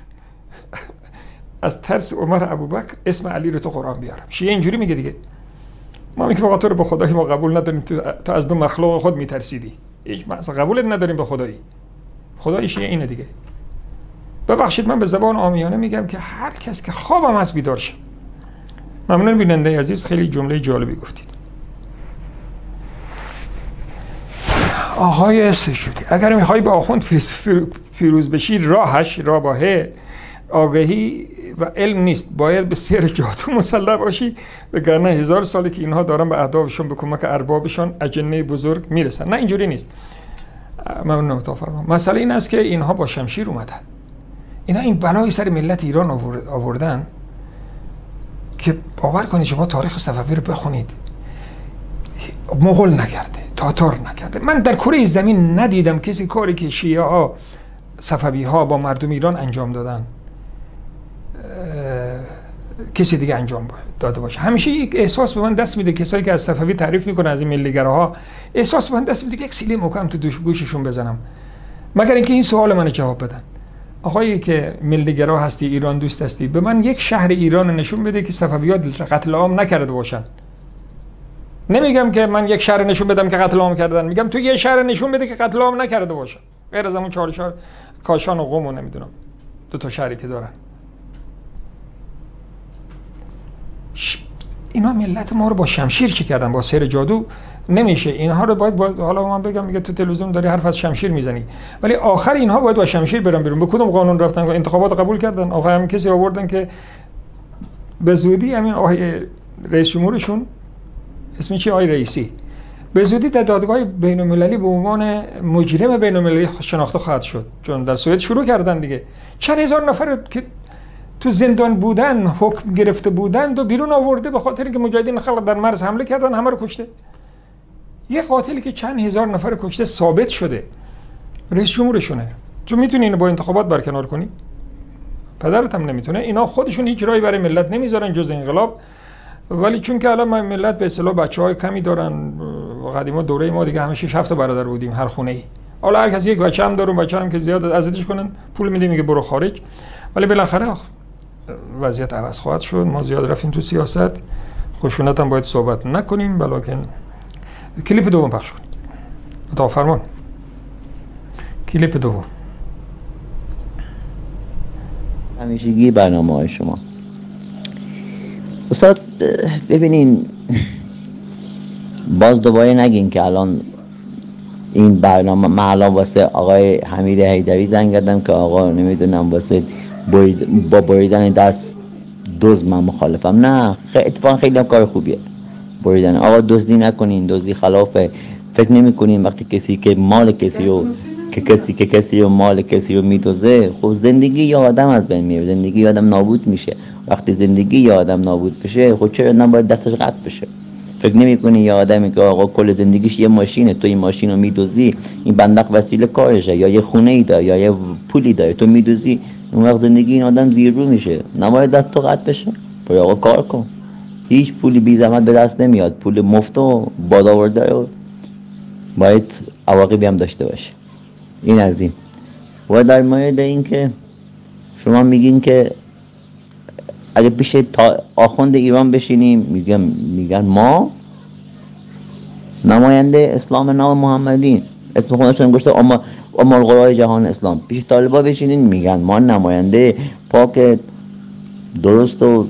از ترس عمر ابوبکر اسم علی رو تو قرآن بیارم. شیعه اینجوری میگه دیگه. ما میگیم آقا تو رو به خدای ما قبول نداریم، تو از دو مخلوق خود میترسیدی، هیچ مثلا قبولت نداریم به خدایی. خدای شیعه اینه دیگه. ببخشید من به زبان عامیانه میگم که هر کس که خوابم هست بیدار شه. ممنون بیننده عزیز، خیلی جمله جالبی گفتید. آهای سجودی، اگر میخوای به آخوند فیروز بشی، راه با آگاهی و علم نیست، باید به سیر جادو مسلح باشی، وگرنه 1000 سالی که اینها دارن به اهدافشون به کمک اربابشون اجنه بزرگ میرسن. نه اینجوری نیست. ممنونم تا فرمان. مسئله این است که اینها با شمشیر اومدن. اینا این بلای سر ملت ایران آوردن که باور کنید شما تاریخ صفوی رو بخونید، مغول نکرده، تاتار نکرده. من در کره زمین ندیدم کسی کاری که شیعه ها، صفوی ها با مردم ایران انجام دادن کسی دیگه انجام داده باشه. همیشه یک احساس به من دست میده، کسایی که از صفوی تعریف میکنن، از این ملیگراها، احساس به من دست میده که یک سیلی محکم تو گوششون بزنم، مگر اینکه این سوال منو جواب بدن. آقایی که ملیگرا هستی، ایران دوست هستی، به من یک شهر ایران نشون بده که صفویات قتل عام نکرده باشن. نمیگم که من یک شهر نشون بدم که قتل عام کردن، میگم تو یه شهر نشون بده که قتل عام نکرده باشن، غیر از همون 4 شهر کاشان و قم و نمیدونم 2 تا شهری که دارن. اینا ملت ما رو با شمشیر چی کردن؟ با سیر جادو نمیشه. اینها رو باید حالا من بگم، میگه تو تلویزیون داری حرف از شمشیر میزنی، ولی آخر اینها باید با شمشیر برن بیرون. به کدوم قانون رفتن؟ انتخابات قبول کردن. آخر هم کسی آوردن که به زودی همین آقای رئیس جمهورشون، اسمش چی، آقای رئیسی، به زودی در دادگاه بین‌المللی به عنوان مجرم بین‌المللی شناخته خواهد شد، چون در سوئد شروع کردن دیگه. چند هزار نفر که تو زندان بودن، حکم گرفته بودن، و بیرون آورده به خاطر اینکه مجاهدین خلق در مرز حمله کردن، همه رو کشته. یه قاتلی که چند هزار نفر کشته ثابت شده رئیس جمهورشونه. تو میتونی اینو با انتخابات برکنار کنی؟ پدرت هم نمیتونه. اینا خودشون هیچ راهی برای ملت نمیذارن جز انقلاب. ولی چون که الان ملت به اصطلاح بچهای کمی دارن، قدیما دوره ما دیگه همه 6 7 برادر بودیم هر خونه ای. حالا هر کسی یک بچه هم داره، بچه هم که زیاد اذیتش کنن پول میده میگه برو خارج. ولی بالاخره وضعیت عوض خواهد شد. ما زیاد رفتیم تو سیاست، خشونت هم باید صحبت نکنیم. بلکه کلیپ دوم پخش کنید. تا فرمان. کلیپ دوم. همیشگی برنامه‌های شما. استاد ببینین، باز دوباره نگین که الان این برنامه، من الان واسه آقای حمید حیدری زنگ زدم که آقا نمیدونم واسه با بریدن دست دوز من مخالفم. نه، اتفاقا خیلی هم کار خوبیه بریدن. آقا دزدی نکنین، دزدی خلافه. فکر نمی کنین وقتی کسی که مال کسی رو کسی رو مال کسی رو میدوزه، خب زندگی یه آدم از بین میره، زندگی یه آدم نابود میشه. وقتی زندگی یه آدم نابود بشه، خب چرا نباید دستش قطع بشه؟ فکر نمی کنی یه آدمی که آقا کل زندگیش یه ماشینه، تو این ماشین رو میدوزی، این بندق وسیله کارشه، یا یه خونه ای داره یا یه پولی داره، تو میدوزی، اون وقت زندگی این آدم زیر رو میشه. نباید دست تو قطع بشه. برو آقا کار کن. هیچ پولی بی زحمت به دست نمیاد. پول مفت و باد آورده و باید عواقبی هم داشته باشه. این از این. و در مورد این که شما میگین که اگه پیش آخوند ایران بشینیم، میگن ما نماینده اسلام نام محمدین، اسم خودشون گفته ام القرای جهان اسلام پیش طالبان بشینین میگن ما نماینده پاک درست و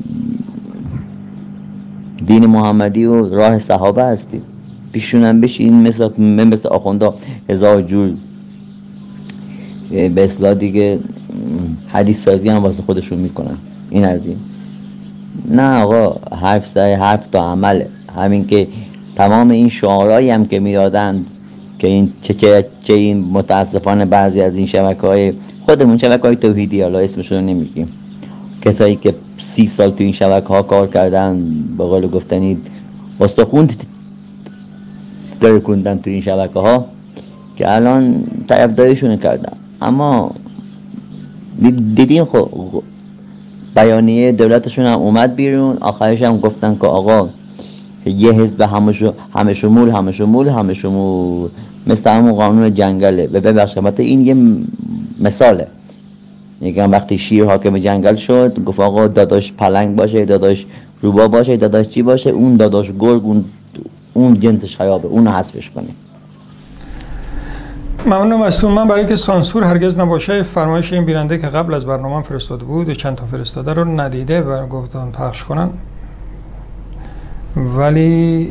دین محمدی و راه صحابه هستیم، پیشونم بشین مثل آخوندا هزار جور به اصطلاح دیگه حدیث سازی هم واسه خودشون میکنن. این از این. نه آقا، حرف تا عمله. همین که تمام این شعارهایی هم که میدادند که این متاسفانه بعضی از این شبکه‌های خودمون شبکه‌های توحیدی، حالا اسمشون رو نمیگیم، کسایی که 30 سال تو این شبکه‌ها کار کردن، به قول گفتنی استخون درکوندن تو این شبکه‌ها که الان طرفداریشون کردن. اما دیدین خب بیانیه دولتشون هم اومد بیرون، آخرش هم گفتن که آقا یه حزب همه شمول مثل همون قانون جنگله. ببخشید این یه مثاله. میگم وقتی شیر حاکم جنگل شد، گفت آقا داداش پلنگ باشه، داداش روبا باشه، داداش چی باشه، اون داداش گرگ اون جنسش خرابه، اونو حذفش کنه. ممنونم از من. برای که سانسور هرگز نباشه، فرمایش این بیننده که قبل از برنامه فرستاده بود چند تا فرستاده رو ندیده و گفتن پخش کنن، ولی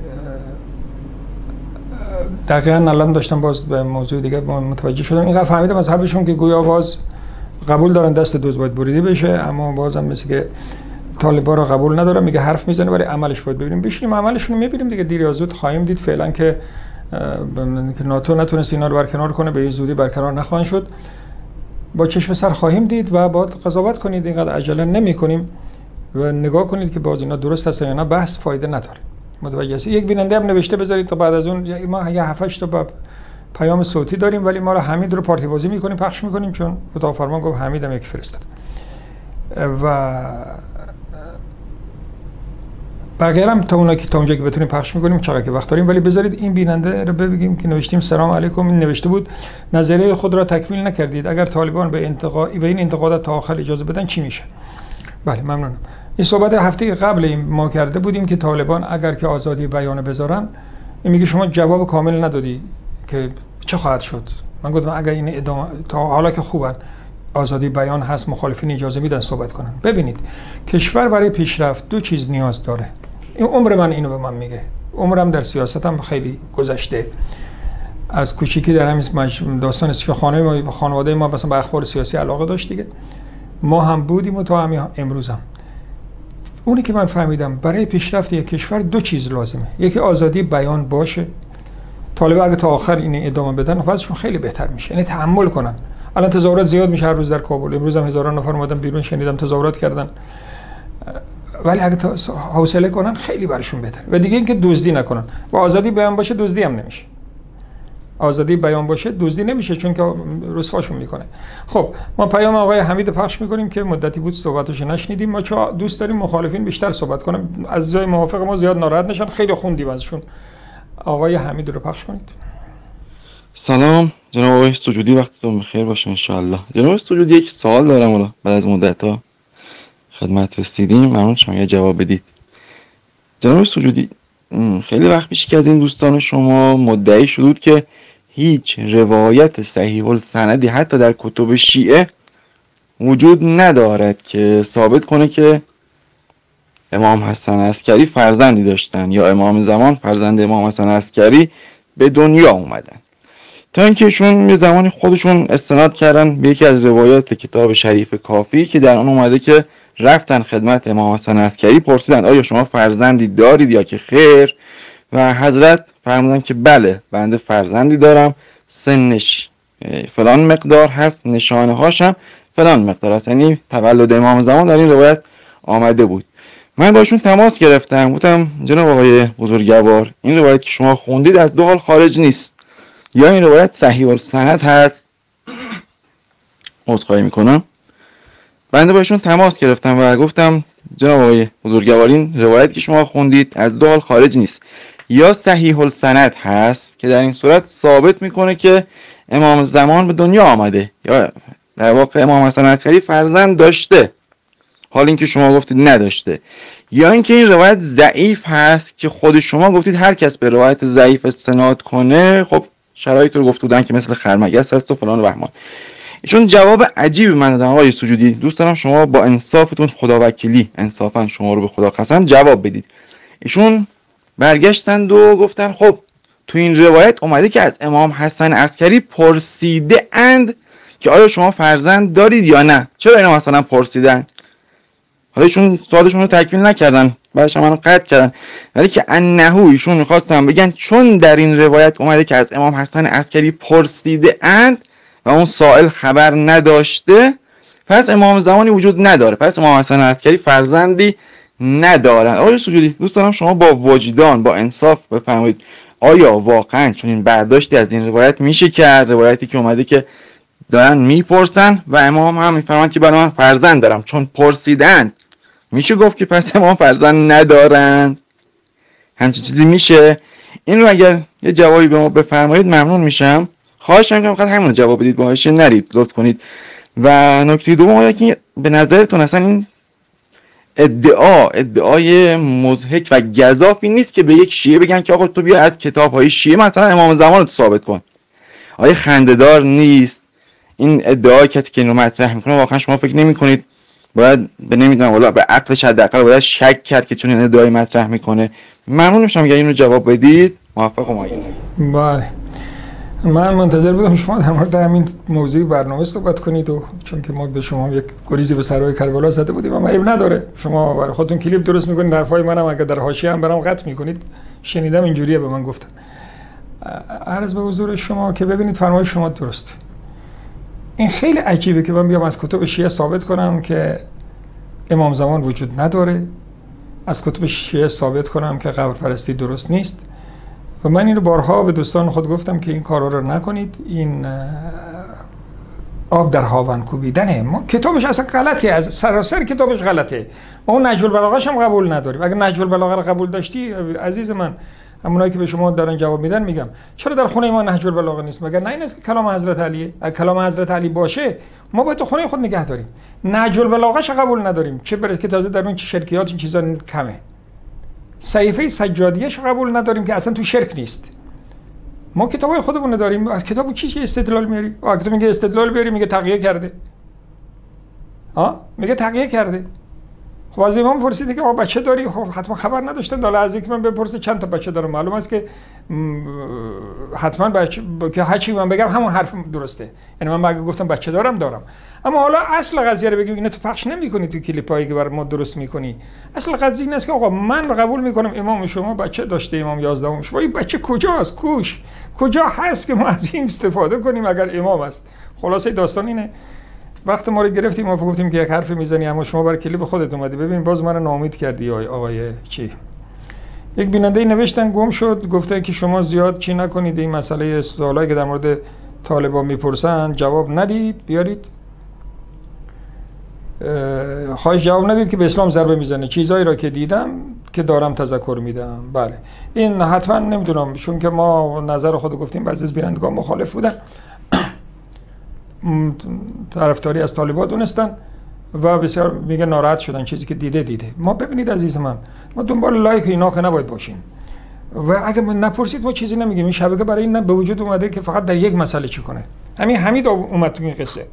دقیقا الان داشتم باز به موضوع دیگه متوجه شدم. اینقدر فهمیدم از حرفشون که گویا باز قبول دارن دست دوز باید بریده بشه، اما بازم مثل که طالبان رو قبول ندارن. میگه حرف میزنه ولی عملش باید ببینیم. بشینیم عملشون رو میبینیم دیگه. دیر یا زود خواهیم دید. فعلا که ناتو نتونست اینا رو برکنار کنه، به این زودی برکنار نخواهند شد. با چشم سر خواهیم دید و باید قضاوت کنید. اینقدر عجله نمی کنیم و نگاه کنید که باز اینا درست هست یا نه. بحث فایده نداره. متوجه هستید؟ یک بیننده هم نوشته بذارید تا بعد از اون ما 7-8 تا پیام صوتی داریم، ولی ما رو حمید رو پارتی بازی میکنیم، پخش میکنیم، چون فتاوا فرمان گفت حمید هم یک فرستاد و بقیه هم تا اونجا که بتونیم پخش میکنیم چقدر که وقت داریم. ولی بذارید این بیننده رو بگیم که نوشتیم سلام علیکم. این نوشته بود نظریه خود را تکمیل نکردید، اگر طالبان به این انتقادات تا آخر اجازه بدن چی میشه؟ بله ممنونم. این صحبت هفته قبل ما کرده بودیم که طالبان اگر که آزادی بیان بذارن، این میگه شما جواب کامل ندادی که چه خواهد شد. من گفتم اگر این ادامه تا حالا که خوبن آزادی بیان هست، مخالفین اجازه میدن صحبت کنن. ببینید کشور برای پیشرفت دو چیز نیاز داره. این عمر من اینو به من میگه. عمرم در سیاستم خیلی گذشته. از کوچیکی در همین داستان است که خانواده ما مثلا به اخبار سیاسی علاقه داشت دیگه. ما هم بودیم و تا همین امروز هم. اونی که من فهمیدم برای پیشرفت یک کشور دو چیز لازمه. یکی آزادی بیان باشه. طالبان اگه تا آخر این ادامه بدن وضعشون خیلی بهتر میشه. یعنی تحمل کنن. الان تظاهرات زیاد میشه هر روز در کابل. امروز هم هزاران نفر اومدن بیرون، شنیدم تظاهرات کردن. ولی اگه حوصله کنن خیلی براشون بهتر. و دیگه اینکه دزدی نکنن. و آزادی بیان باشه دزدی هم نمیشه. آزادی بیان باشه دزدی نمیشه، چون که رسواشون میکنه. خب ما پیام آقای حمید پخش میکنیم که مدتی بود صحبتش نشنیدیم. ما چون دوست داریم مخالفین بیشتر صحبت کنن، عزیزای موافق ما زیاد ناراحت نشن. خیلی خوندیم ازشون. آقای حمید رو پخش کنید. سلام جناب آقای سجودی، وقتتون بخیر باشه ان شاء الله. جناب سجودی یک سوال دارم، حالا بعد از مدت‌ها خدمت رسیدیم، ممنون شما یه جواب بدید. جناب سجودی، خیلی وقت پیش که از این دوستان شما مدعی شد که هیچ روایت صحیح السندی حتی در کتب شیعه وجود ندارد که ثابت کنه که امام حسن عسکری فرزندی داشتن یا امام زمان فرزند امام حسن عسکری به دنیا اومدن، تا اینکه چون یه زمانی خودشون استناد کردن به یکی از روایات کتاب شریف کافی که در آن اومده که رفتن خدمت امام حسن عسکری، پرسیدن آیا شما فرزندی دارید یا که خیر، و حضرت فرمودن که بله بنده فرزندی دارم، سنش فلان مقدار هست، نشانه هاشم فلان مقدار هست. یعنی تولد امام زمان در این روایت آمده بود. من باشون تماس گرفتم، گفتم جناب آقای بزرگوار این روایت که شما خوندید از دو حال خارج نیست، یا این روایت صحیح السند هست. عذرخواهی میکنم. بنده باشون تماس گرفتم و گفتم جناب آقای بزرگوار این روایت که شما خوندید از دو حال خارج نیست، یا صحیح السند هست که در این صورت ثابت میکنه که امام زمان به دنیا آمده، یا در واقع امام حسن عسکری فرزند داشته حال اینکه شما گفتید نداشته، یا اینکه این روایت ضعیف هست که خود شما گفتید هر کس به روایت ضعیف استناد کنه خب شرایط رو گفته بودن که مثل خرمگس هست و فلان و بهمان. ایشون جواب عجیبی من دادن آقای سجودی. دوست دارم شما با انصافتون خداوکیلی انصافا شما رو به خدا قسم جواب بدید. ایشون برگشتند و گفتن خب تو این روایت اومده که از امام حسن عسکری پرسیده اند که آیا شما فرزند دارید یا نه. چرا اینا مثلا پرسیدن؟ حالا ایشون سوالشون رو تکمیل نکردن، بعدش هم منو قطع کردن، ولی که انهو ایشون میخواستن بگن چون در این روایت اومده که از امام حسن عسکری پرسیده اند و اون سائل خبر نداشته، پس امام زمانی وجود نداره، پس امام حسن عسکری فرزندی ندارن. آقای سجودی دوست دارم شما با وجدان با انصاف بفرمایید آیا واقعا چون این برداشتی از این روایت میشه کرد؟ روایتی که اومده که دارن میپرسن و امام هم میفرمان که برای من فرزند دارم چون پرسیدن، میشه گفت که پس امام فرزند ندارن؟ همچین چیزی میشه؟ این رو اگر یه جوابی به ما بفرمایید ممنون میشم. خواهش میکنم فقط همون جواب بدید، باهاش نرید، لطف کنید. و نکته دوم آیا که به نظرتون اصلا این ادعای مضحک و گزافی نیست که به یک شیعه بگن که آقا تو بیا از کتاب‌های شیعه مثلا امام زمان رو ثابت کن؟ آیا خنده‌دار نیست این ادعای کسی که اینو مطرح میکنه؟ واقعا شما فکر نمی‌کنید باید به نمیدونم والا به عقلش حداقل باید شک کرد که چون این ادعای مطرح میکنه؟ ممنون میشم اگر اینو جواب بدید. موفق و مایل. بله، من منتظر بودم شما در مورد همین موضوع برنامه صحبت کنید و چون که ما به شما یک گریزی به سرای کربلا زده بودیم، اما عیب نداره، شما برای خودتون کلیپ درست میکنید، حرفای منم اگر در حاشیه هم برام قطع میکنید. شنیدم اینجوریه به من گفتن. عرض به حضور شما که ببینید فرمای شما درسته. این خیلی عجیبه که من بیام از کتب شیعه ثابت کنم که امام زمان وجود نداره، از کتب شیعه ثابت کنم که قبر پرستی درست نیست. و من این رو بارها به دوستان خود گفتم که این کارا رو نکنید، این آب در هاون کوبیدنه. ما کتابش اصلا غلطه، از سراسر کتابش غلطه. ما اون نهج البلاغه‌اش هم قبول نداریم. اگه نهج البلاغه رو قبول داشتی عزیز من، همونایی که به شما دارن جواب میدن میگم چرا در خونه ما نهج البلاغه نیست؟ مگر نه این است که کلام حضرت علیه؟ اگه کلام حضرت علی باشه ما باید تو خونه خود نگه داریم. نهج البلاغه‌اش قبول نداریم، چه برسه که تازه در اون شرکیات این چیزا کمه. صحیفه سجادیه‌اش قبول نداریم که اصلا تو شرک نیست. ما کتابای خودمون داریم. از کتابو چی استدلال میاری؟ اگه تو میگه استدلال بیاری میگه تقیه کرده. میگه تقیه کرده. خب از امام پرسیده که آقا بچه داری؟ خب حتما خبر نداشتن. حالا از یک من بپرسه چند تا بچه داره، معلوم است که حتما بچه که هر چی من بگم همون حرف درسته. یعنی من اگه گفتم بچه دارم. اما حالا اصل قضیه رو بگیم، اینو تو پخش نمی‌کنی تو کلیپایی که برای ما درست می‌کنی. اصل قضیه این است که آقا من قبول می‌کنم امام شما بچه داشته، امام 11 شما. این بچه کجاست؟ کجا هست که ما از این استفاده کنیم اگر امام است؟ خلاصه داستان اینه. وقت ما رو گرفتیم، ما گفتیم که یک حرف میزنی اما شما برای کلیپ خودت اومدی. ببین باز من ناامید کردی آقای چی. یک بیننده نوشتن گم شد، گفته که شما زیاد چی نکنید، این مسئله سوالایی که در مورد طالبان میپرسن جواب ندید، بیارید. خواهش جواب ندید که به اسلام ضربه میزنه. چیزایی را که دیدم که دارم تذکر میدم. بله این حتما نمیدونم، چون که ما نظر خود گفتیم، بعضی از بینندگان مخالف بودن، طرفداری از طالبان دونستن و بسیار میگه ناراحت شدن، چیزی که دیده. ما ببینید عزیز من، ما دنبال لایک اینا که نباید باشیم و اگه من نپرسید ما چیزی نمیگیم. این شبکه برای این به وجود اومده که فقط در یک مسئله چی کنه. حمید اومد تو این قصه،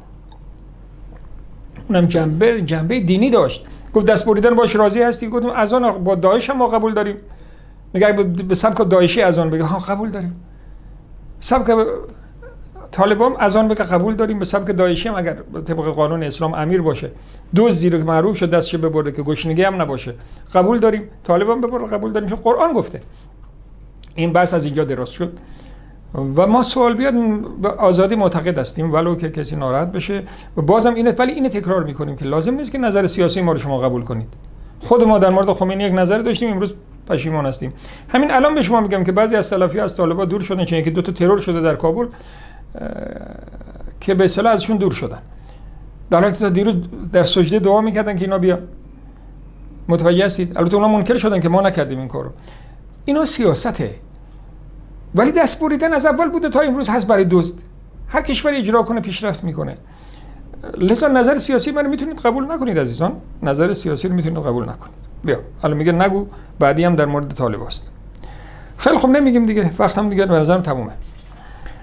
اونم جنبه دینی داشت. گفت دست بریدن باش راضی هستی؟ گفتم از آن با داعش هم ما قبول داریم. میگه به سبک داعشی از آن بگه ها قبول داریم. سبک طالبان از آن بگه قبول داریم. به سبک داعشی هم اگر طبق قانون اسلام امیر باشه، دوز زیر که معروف شد دستش ببره که گشنگی هم نباشه، قبول داریم. طالبان ببره قبول داریم، چون قرآن گفته. این بحث از اینجا دراز شد و ما سوال بیاد به آزادی معتقد هستیم ولو که کسی ناراحت بشه. و بازم اینه، ولی اینو تکرار میکنیم که لازم نیست که نظر سیاسی ما رو شما قبول کنید. خود ما در مورد خمینی یک نظر داشتیم، امروز پشیمان هستیم. همین الان به شما میگم که بعضی از سلفی‌ها از طالبان دور شدن، چون یکی دو تا ترور شده در کابل که به اصطلاح ازشون دور شدن. در حالی که تا دیروز در سجده دعا میکردن که اینا بیا. متوجه هستید؟ البته اونا منکر شدن که ما نکردیم این کارو. اینا سیاسته. ولی دست بریدن از اول بوده تا امروز هست برای دزد. هر کشوری اجرا کنه پیشرفت میکنه. لذا نظر سیاسی من میتونید قبول نکنید عزیزان. نظر سیاسی رو میتونید قبول نکنید. بیا حالا میگه نگو، بعدی هم در مورد طالب است. خیلی خوب نمیگیم دیگه، وقت هم دیگه به نظرم تمومه.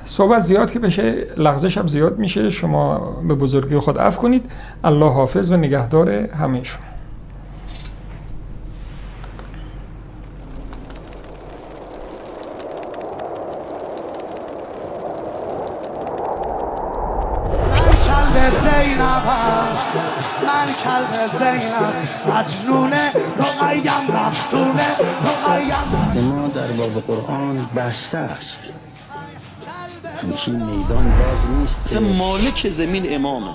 صحبت زیاد که بشه لغزش هم زیاد میشه. شما به بزرگی خود عفو کنید. الله حافظ و نگهدار همه شما. من کلب زینب مجنون رقیم مفتونه رقیم ما در باب قرآن بسته است، همچین میدان باز نیست. اصلا مالک زمین امامه،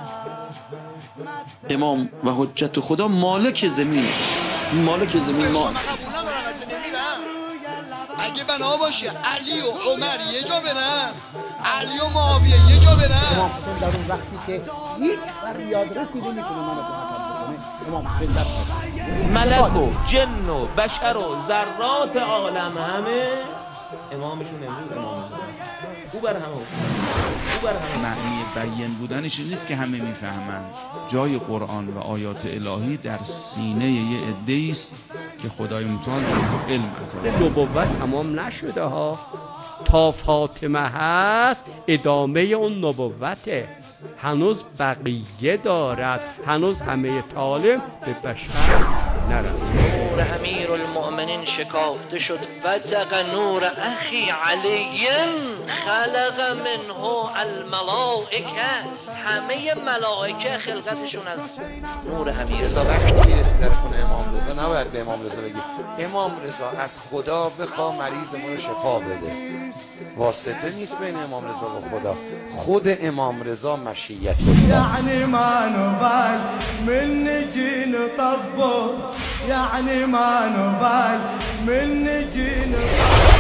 امام و حجت خدا مالک زمین، مالک زمین ما. اگه بنا باشه علی و عمر یه جا برن، علی و معاویه یه جا برن. امام حسین در اون وقتی که هیچ فریاد رسی نمیتونه منو محاکم بکنه، امام حسین در ملک و جن و بشر و ذرات عالم همه امامشون امروز امام او بر همه معنی بیان بودنش نیست که همه میفهمند. جای قرآن و آیات الهی در سینه یه عده‌ای است که خدای متعال به علم عطا. نبوت تمام نشده ها، تا فاطمه هست ادامه اون نبوته، هنوز بقیه دارد، هنوز همه طالب به بشر نرسید. نور امیر المؤمنین شکافته شد، فتق نور اخی علی خلق منه الملائکه. همه ملائکه خلقتشون از نور امیر. رضا وقتی میرسی در خونه امام رضا نباید به امام رضا بگی امام رضا از خدا بخوا مریضمون رو شفا بده. واسطه نیست بین امام رضا و خدا، خود امام رضا مشیت یعنی ما نبال من نجي نطبق، يعني ما نبال من نجي نطبق.